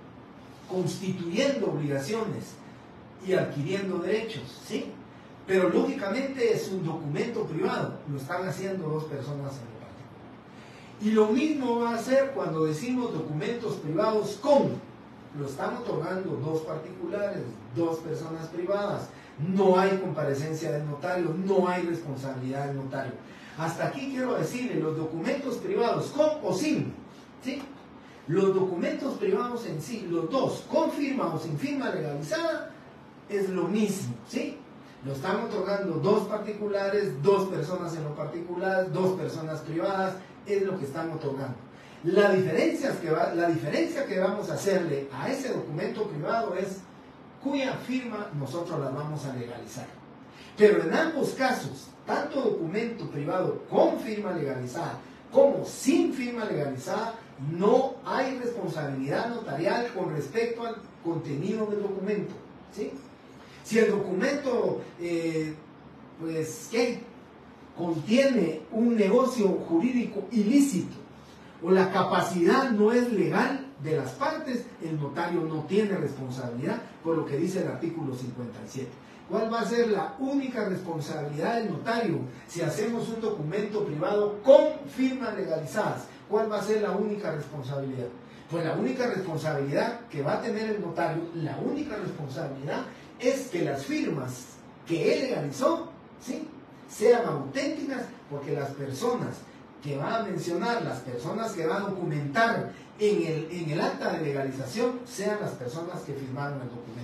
Speaker 1: constituyendo obligaciones y adquiriendo derechos, ¿sí? Pero lógicamente es un documento privado, lo están haciendo dos personas en lo particular. Y lo mismo va a ser cuando decimos documentos privados con, lo están otorgando dos particulares, dos personas privadas, no hay comparecencia del notario, no hay responsabilidad del notario. Hasta aquí quiero decirle, los documentos privados con o sin, ¿sí? Los documentos privados en sí, los dos, con firma o sin firma legalizada, es lo mismo, ¿sí? Lo están otorgando dos particulares, dos personas en lo particular, dos personas privadas, es lo que están otorgando. La diferencia que, va, la diferencia que vamos a hacerle a ese documento privado es cuya firma nosotros la vamos a legalizar. Pero en ambos casos, tanto documento privado con firma legalizada como sin firma legalizada, no hay responsabilidad notarial con respecto al contenido del documento, ¿sí? Si el documento, eh, pues, ¿qué? Contiene un negocio jurídico ilícito o la capacidad no es legal de las partes, el notario no tiene responsabilidad por lo que dice el artículo cincuenta y siete. ¿Cuál va a ser la única responsabilidad del notario si hacemos un documento privado con firmas legalizadas? ¿Cuál va a ser la única responsabilidad? Pues la única responsabilidad que va a tener el notario, la única responsabilidad es que las firmas que él legalizó, ¿sí?, sean auténticas, porque las personas que va a mencionar, las personas que va a documentar en el, en el acta de legalización, sean las personas que firmaron el documento.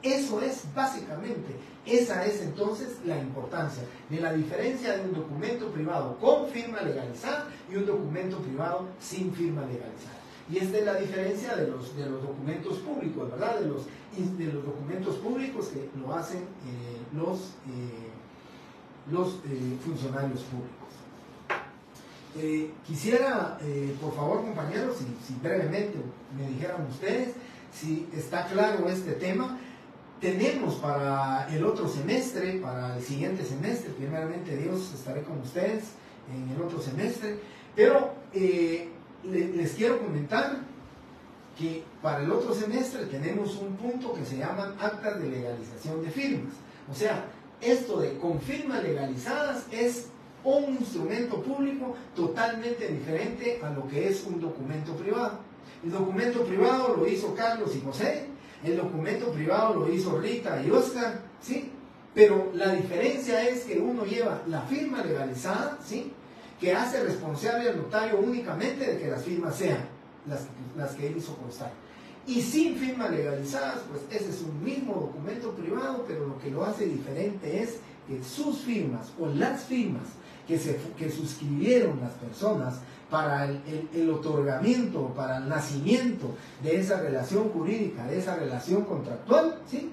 Speaker 1: Eso es básicamente, esa es entonces la importancia de la diferencia de un documento privado con firma legalizada y un documento privado sin firma legalizada. Y esta es la diferencia de los, de los documentos públicos, ¿verdad? De los, de los documentos públicos que lo hacen eh, los, eh, los eh, funcionarios públicos. Eh, quisiera, eh, por favor, compañeros, si, si brevemente me dijeran ustedes si está claro este tema. Tenemos para el otro semestre, para el siguiente semestre, primeramente Dios, estaré con ustedes en el otro semestre, pero eh, le, les quiero comentar que para el otro semestre tenemos un punto que se llaman actas de legalización de firmas. O sea, esto de con firmas legalizadas es un instrumento público totalmente diferente a lo que es un documento privado. El documento privado lo hizo Carlos y José, el documento privado lo hizo Rita y Oscar, ¿sí? Pero la diferencia es que uno lleva la firma legalizada, ¿sí? Que hace responsable al notario únicamente de que las firmas sean las, las que él hizo constar. Y sin firmas legalizadas, pues ese es un mismo documento privado, pero lo que lo hace diferente es que sus firmas o las firmas que, se, que suscribieron las personas para el, el, el otorgamiento, para el nacimiento de esa relación jurídica, de esa relación contractual, ¿sí?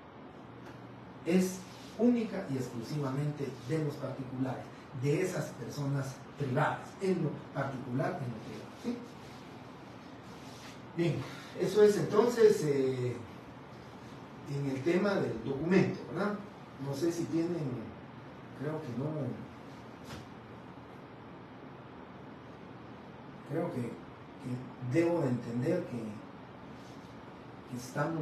Speaker 1: Es única y exclusivamente de los particulares, de esas personas privadas, en lo particular, en lo privado, ¿sí? Bien, eso es entonces eh, en el tema del documento, ¿verdad? No sé si tienen, creo que no... Creo que, que debo de entender que, que estamos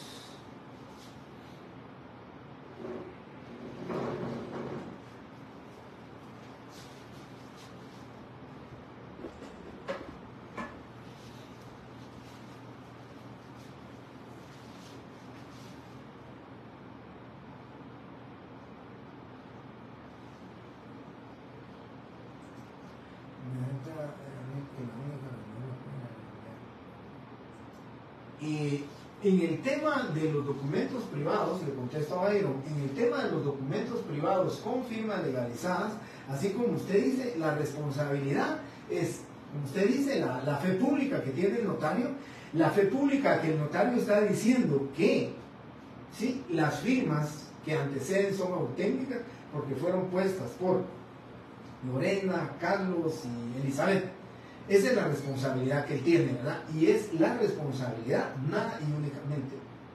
Speaker 1: Eh, en el tema de los documentos privados, le contesto a Byron, en el tema de los documentos privados con firmas legalizadas, así como usted dice, la responsabilidad es, como usted dice, la, la fe pública que tiene el notario, la fe pública que el notario está diciendo que, ¿sí?, las firmas que anteceden son auténticas porque fueron puestas por Lorena, Carlos y Elizabeth. Esa es la responsabilidad que él tiene, ¿verdad? Y es la responsabilidad nada y únicamente.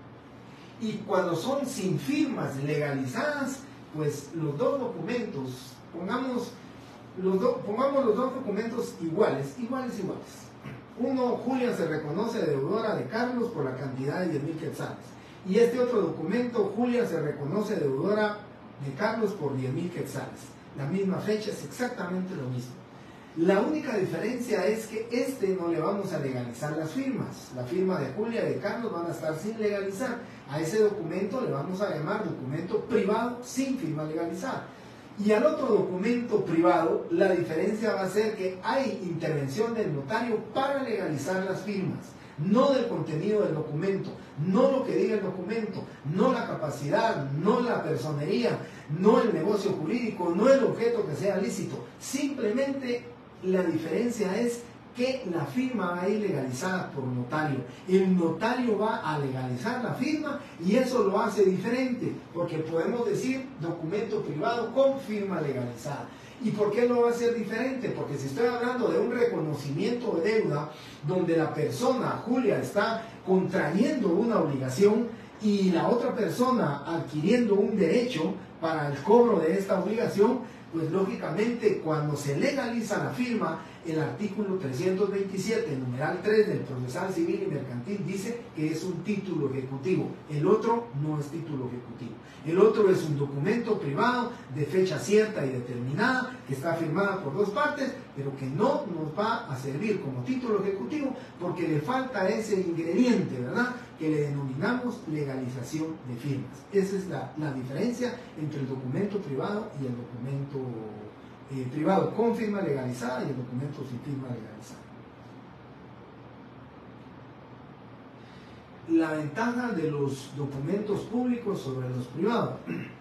Speaker 1: Y cuando son sin firmas legalizadas, pues los dos documentos, pongamos los, do, pongamos los dos documentos iguales, iguales, iguales. Uno, Julia se reconoce deudora de Carlos por la cantidad de diez mil quetzales. Y este otro documento, Julia se reconoce deudora de Carlos por diez mil quetzales. La misma fecha, es exactamente lo mismo. La única diferencia es que este no le vamos a legalizar las firmas. La firma de Julia y de Carlos van a estar sin legalizar. A ese documento le vamos a llamar documento privado sin firma legalizada. Y al otro documento privado, la diferencia va a ser que hay intervención del notario para legalizar las firmas. No del contenido del documento, no lo que diga el documento, no la capacidad, no la personería, no el negocio jurídico, no el objeto que sea lícito. Simplemente la diferencia es que la firma va a ir legalizada por notario. El notario va a legalizar la firma y eso lo hace diferente, porque podemos decir documento privado con firma legalizada. ¿Y por qué lo va a hacer diferente? Porque si estoy hablando de un reconocimiento de deuda donde la persona, Julia, está contrayendo una obligación y la otra persona adquiriendo un derecho para el cobro de esta obligación, pues lógicamente cuando se legaliza la firma, el artículo trescientos veintisiete, numeral tres del Procesal Civil y Mercantil dice que es un título ejecutivo. El otro no es título ejecutivo. El otro es un documento privado de fecha cierta y determinada que está firmada por dos partes, pero que no nos va a servir como título ejecutivo porque le falta ese ingrediente, ¿verdad?, que le denominamos legalización de firmas. Esa es la, la diferencia entre el documento privado y el documento eh, privado con firma legalizada y el documento sin firma legalizada. la ventaja de los documentos públicos sobre los privados.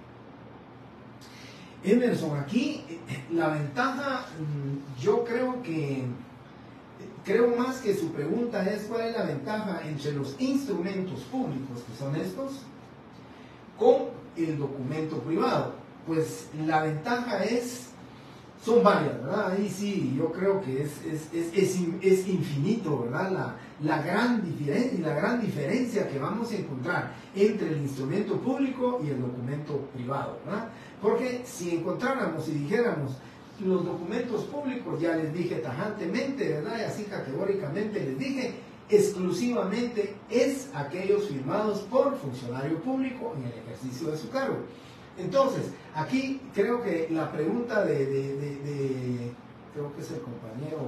Speaker 1: Emerson, aquí la ventaja, yo creo que, creo más que su pregunta es cuál es la ventaja entre los instrumentos públicos, que son estos, con el documento privado. Pues la ventaja es, son varias, ¿verdad? Ahí sí, yo creo que es, es, es, es, es infinito, ¿verdad? La, la, gran diferencia, la gran diferencia que vamos a encontrar entre el instrumento público y el documento privado, ¿verdad? Porque si encontráramos y dijéramos los documentos públicos, ya les dije tajantemente, ¿verdad? Y así categóricamente les dije, exclusivamente es aquellos firmados por funcionario público en el ejercicio de su cargo. Entonces, aquí creo que la pregunta de, de, de, de creo que es el compañero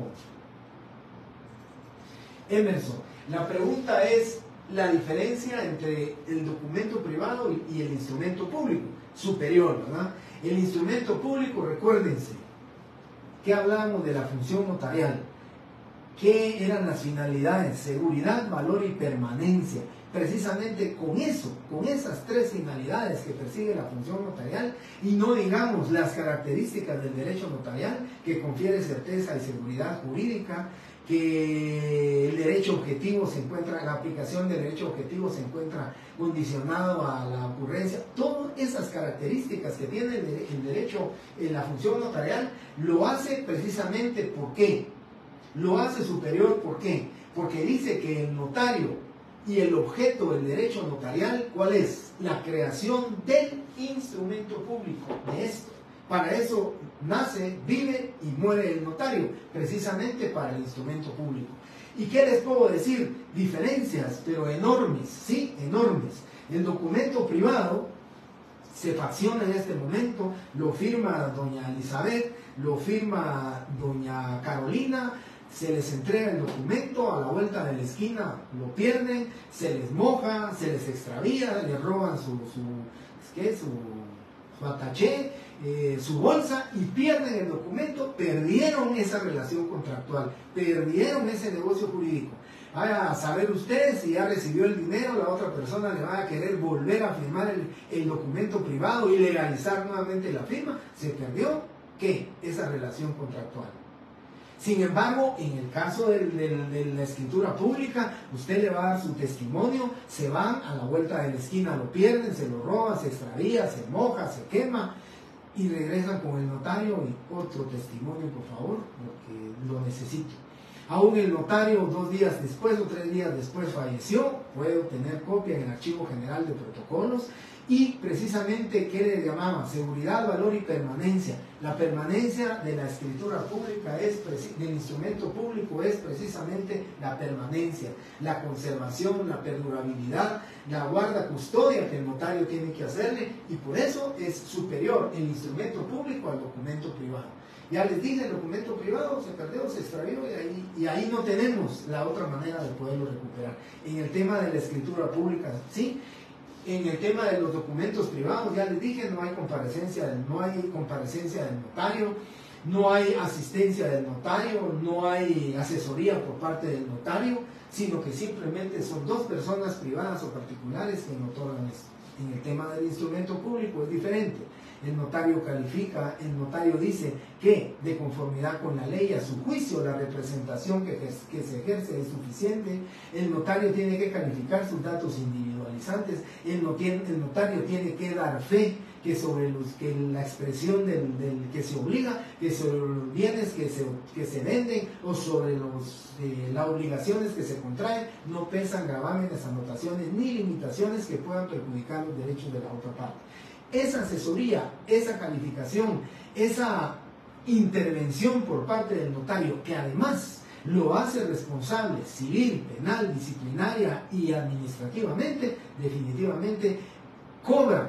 Speaker 1: Emerson, la pregunta es la diferencia entre el documento privado y, y el instrumento público superior, ¿verdad? El instrumento público, recuérdense que hablábamos de la función notarial, qué eran las finalidades, seguridad, valor y permanencia. Precisamente con eso, con esas tres finalidades que persigue la función notarial, y no digamos las características del derecho notarial, que confiere certeza y seguridad jurídica, que el derecho objetivo se encuentra, la aplicación del derecho objetivo se encuentra condicionado a la ocurrencia. Todas esas características que tiene el derecho en la función notarial, lo hace precisamente, ¿por qué? Lo hace superior, ¿por qué? Porque dice que el notario y el objeto del derecho notarial, ¿cuál es? La creación del instrumento público, de esto. Para eso nace, vive y muere el notario, precisamente para el instrumento público. ¿Y qué les puedo decir? Diferencias, pero enormes, sí, enormes. El documento privado se facciona en este momento, lo firma doña Elizabeth, lo firma doña Carolina, se les entrega el documento, a la vuelta de la esquina lo pierden, se les moja, se les extravía, le roban su, su, ¿qué? su, su ataché, eh, su bolsa, y pierden el documento, perdieron esa relación contractual, perdieron ese negocio jurídico. Vaya a saber ustedes si ya recibió el dinero, la otra persona le va a querer volver a firmar el, el documento privado y legalizar nuevamente la firma, se perdió, ¿qué? Esa relación contractual. Sin embargo, en el caso de, de, de la escritura pública, usted le va a dar su testimonio, se van a la vuelta de la esquina, lo pierden, se lo roban, se extravía, se moja, se quema, y regresan con el notario y otro testimonio, por favor, porque lo necesito. Aún el notario dos días después o tres días después falleció, puedo tener copia en el Archivo General de Protocolos. Y precisamente, ¿qué le llamaba? Seguridad, valor y permanencia. La permanencia de la escritura pública, es del instrumento público, es precisamente la permanencia, la conservación, la perdurabilidad, la guarda, custodia que el notario tiene que hacerle, y por eso es superior el instrumento público al documento privado. Ya les dije, el documento privado se perdió, se extravió, y ahí, y ahí no tenemos la otra manera de poderlo recuperar. En el tema de la escritura pública, ¿sí? En el tema de los documentos privados, ya les dije, no hay comparecencia, no hay comparecencia del notario, no hay asistencia del notario, no hay asesoría por parte del notario, sino que simplemente son dos personas privadas o particulares que otorgan esto. En el tema del instrumento público es diferente. El notario califica, el notario dice que de conformidad con la ley, a su juicio, la representación que, que se ejerce es suficiente. El notario tiene que calificar sus datos individualizantes. El, notario, el notario tiene que dar fe que sobre los, que la expresión del, del que se obliga, que sobre los bienes que se, que se venden o sobre los, eh, las obligaciones que se contraen no pesan gravámenes, anotaciones ni limitaciones que puedan perjudicar los derechos de la otra parte. Esa asesoría, esa calificación, esa intervención por parte del notario, que además lo hace responsable civil, penal, disciplinaria y administrativamente, definitivamente cobra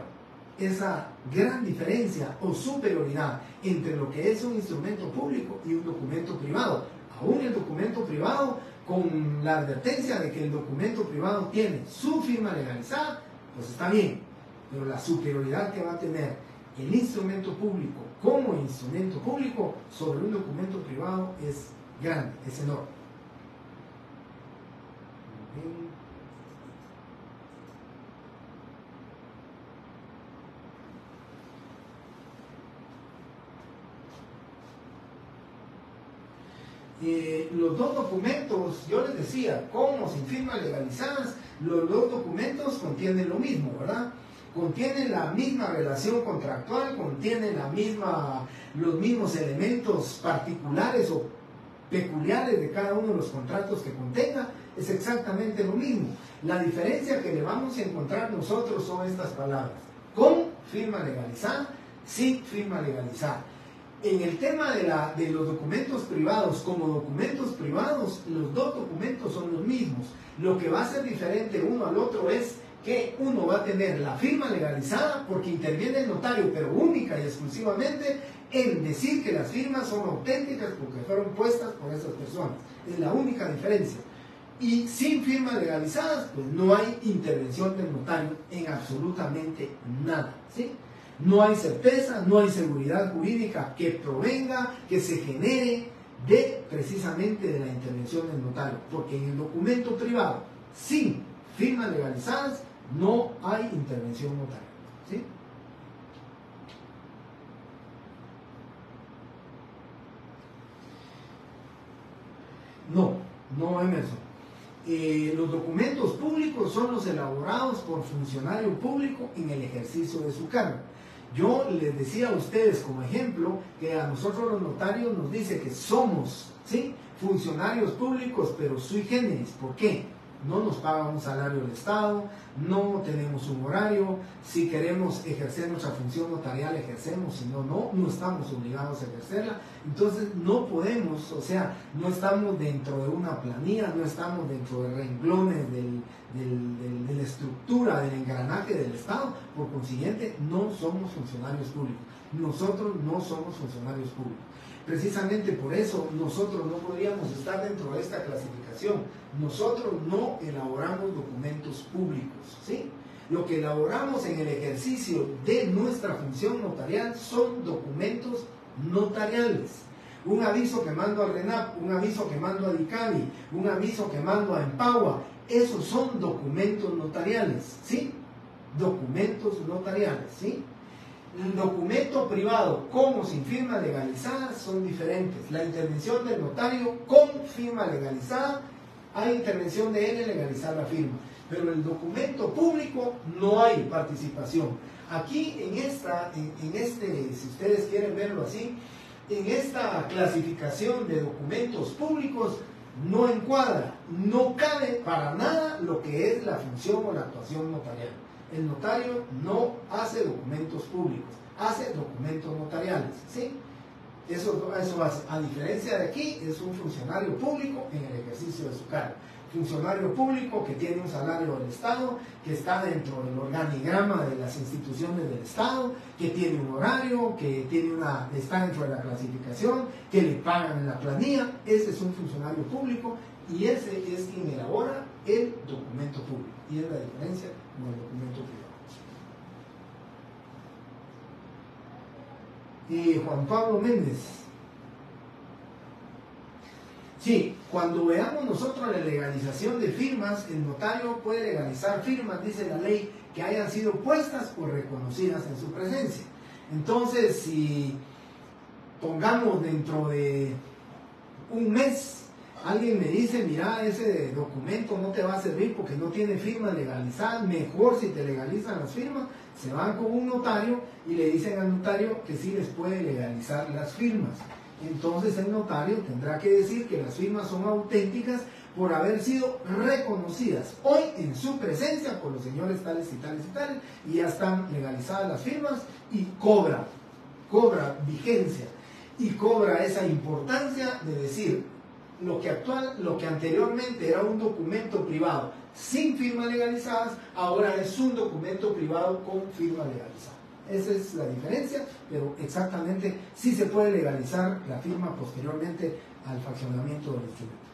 Speaker 1: esa gran diferencia o superioridad entre lo que es un instrumento público y un documento privado. Aún el documento privado, con la advertencia de que el documento privado tiene su firma legalizada, pues está bien. Pero la superioridad que va a tener el instrumento público como instrumento público sobre un documento privado es grande, es enorme. Eh, los dos documentos, yo les decía, con o sin firmas legalizadas, los dos documentos contienen lo mismo, ¿verdad? Contienen la misma relación contractual, contienen la misma, los mismos elementos particulares o peculiares de cada uno de los contratos que contenga, es exactamente lo mismo. La diferencia que le vamos a encontrar nosotros son estas palabras: con firma legalizada, sin firma legalizada. En el tema de, la, de los documentos privados, como documentos privados, los dos documentos son los mismos. Lo que va a ser diferente uno al otro es que uno va a tener la firma legalizada porque interviene el notario, pero única y exclusivamente en decir que las firmas son auténticas porque fueron puestas por esas personas. Es la única diferencia. Y sin firmas legalizadas, pues no hay intervención del notario en absolutamente nada, ¿sí? No hay certeza, no hay seguridad jurídica que provenga, que se genere de precisamente de la intervención del notario, porque en el documento privado, sin firmas legalizadas, no hay intervención notaria, ¿sí? No, no, Emerson. Eh, los documentos públicos son los elaborados por funcionario público en el ejercicio de su cargo. Yo les decía a ustedes como ejemplo que a nosotros los notarios nos dice que somos, ¿sí?, funcionarios públicos, pero sui generis. ¿Por qué? No nos paga un salario del Estado, no tenemos un horario, si queremos ejercer nuestra función notarial ejercemos, si no, no, no estamos obligados a ejercerla. Entonces no podemos, o sea, no estamos dentro de una planilla, no estamos dentro de renglones del, del, del, de la estructura, del engranaje del Estado. Por consiguiente, no somos funcionarios públicos. Nosotros no somos funcionarios públicos. Precisamente por eso nosotros no podríamos estar dentro de esta clasificación. Nosotros no elaboramos documentos públicos, ¿sí? Lo que elaboramos en el ejercicio de nuestra función notarial son documentos notariales. Un aviso que mando al RENAP, un aviso que mando a DICABI, un aviso que mando a EMPAGUA, esos son documentos notariales, ¿sí? Documentos notariales, ¿sí? El documento privado con o sin firma legalizada son diferentes. La intervención del notario con firma legalizada, hay intervención de él en legalizar la firma. Pero en el documento público no hay participación. Aquí en esta, en, en este, si ustedes quieren verlo así, en esta clasificación de documentos públicos no encuadra, no cabe para nada lo que es la función o la actuación notarial. El notario no hace documentos públicos, hace documentos notariales, ¿sí? Eso, eso hace. A diferencia de aquí, es un funcionario público en el ejercicio de su cargo. Funcionario público que tiene un salario del Estado, que está dentro del organigrama de las instituciones del Estado, que tiene un horario, que tiene una, está dentro de la clasificación, que le pagan en la planilla. Ese es un funcionario público y ese es quien elabora el documento público. Y es la diferencia con el documento privado. Y Juan Pablo Méndez. Sí, cuando veamos nosotros la legalización de firmas, el notario puede legalizar firmas, dice la ley, que hayan sido puestas o reconocidas en su presencia. Entonces, si pongamos dentro de un mes, alguien me dice, mira, ese documento no te va a servir porque no tiene firma legalizada, mejor si te legalizan las firmas, se van con un notario y le dicen al notario que sí les puede legalizar las firmas. Entonces el notario tendrá que decir que las firmas son auténticas por haber sido reconocidas hoy en su presencia por los señores tales y tales y tales, y ya están legalizadas las firmas y cobra, cobra vigencia y cobra esa importancia de decir lo que actual, lo que anteriormente era un documento privado sin firmas legalizadas, ahora es un documento privado con firma legalizada. Esa es la diferencia, pero exactamente sí se puede legalizar la firma posteriormente al fraccionamiento del instrumento.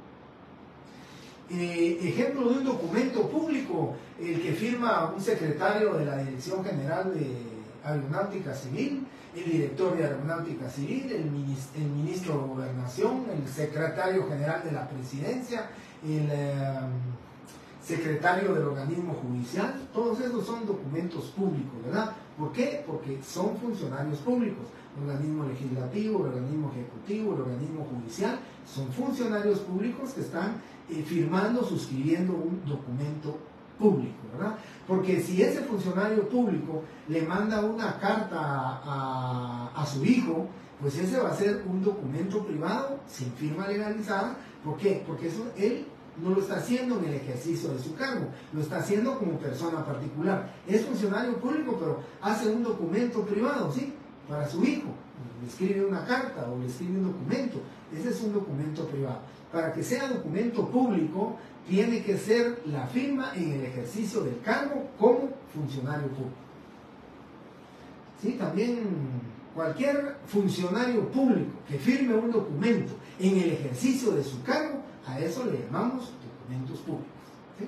Speaker 1: Eh, ejemplo de un documento público, el que firma un secretario de la Dirección General de Aeronáutica Civil, el director de Aeronáutica Civil, el ministro, el ministro de Gobernación, el secretario general de la Presidencia, el eh, secretario del organismo judicial. Todos esos son documentos públicos, ¿verdad? ¿Por qué? Porque son funcionarios públicos. El organismo legislativo, el organismo ejecutivo, el organismo judicial, son funcionarios públicos que están eh, firmando, suscribiendo un documento público, ¿verdad? Porque si ese funcionario público le manda una carta a, a, a su hijo, pues ese va a ser un documento privado sin firma legalizada. ¿Por qué? Porque eso él no lo está haciendo en el ejercicio de su cargo, lo está haciendo como persona particular. Es funcionario público, pero hace un documento privado, ¿sí? Para su hijo. Le escribe una carta o le escribe un documento. Ese es un documento privado. Para que sea documento público, tiene que ser la firma en el ejercicio del cargo como funcionario público. ¿Sí? También cualquier funcionario público que firme un documento en el ejercicio de su cargo, a eso le llamamos documentos públicos. ¿Sí?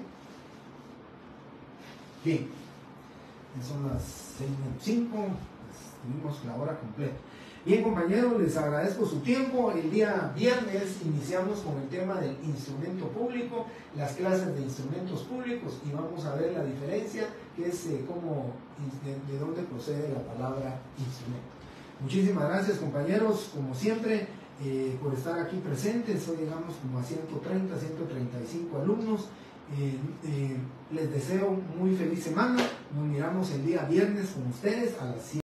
Speaker 1: Bien, son las seis menos cinco, tuvimos la hora completa. Bien, compañeros, les agradezco su tiempo. El día viernes iniciamos con el tema del instrumento público, las clases de instrumentos públicos, y vamos a ver la diferencia, que es eh, cómo, de, de dónde procede la palabra instrumento. Muchísimas gracias, compañeros, como siempre, eh, por estar aquí presentes. Hoy llegamos como a ciento treinta, ciento treinta y cinco alumnos. Eh, eh, les deseo muy feliz semana. Nos miramos el día viernes con ustedes a las siete.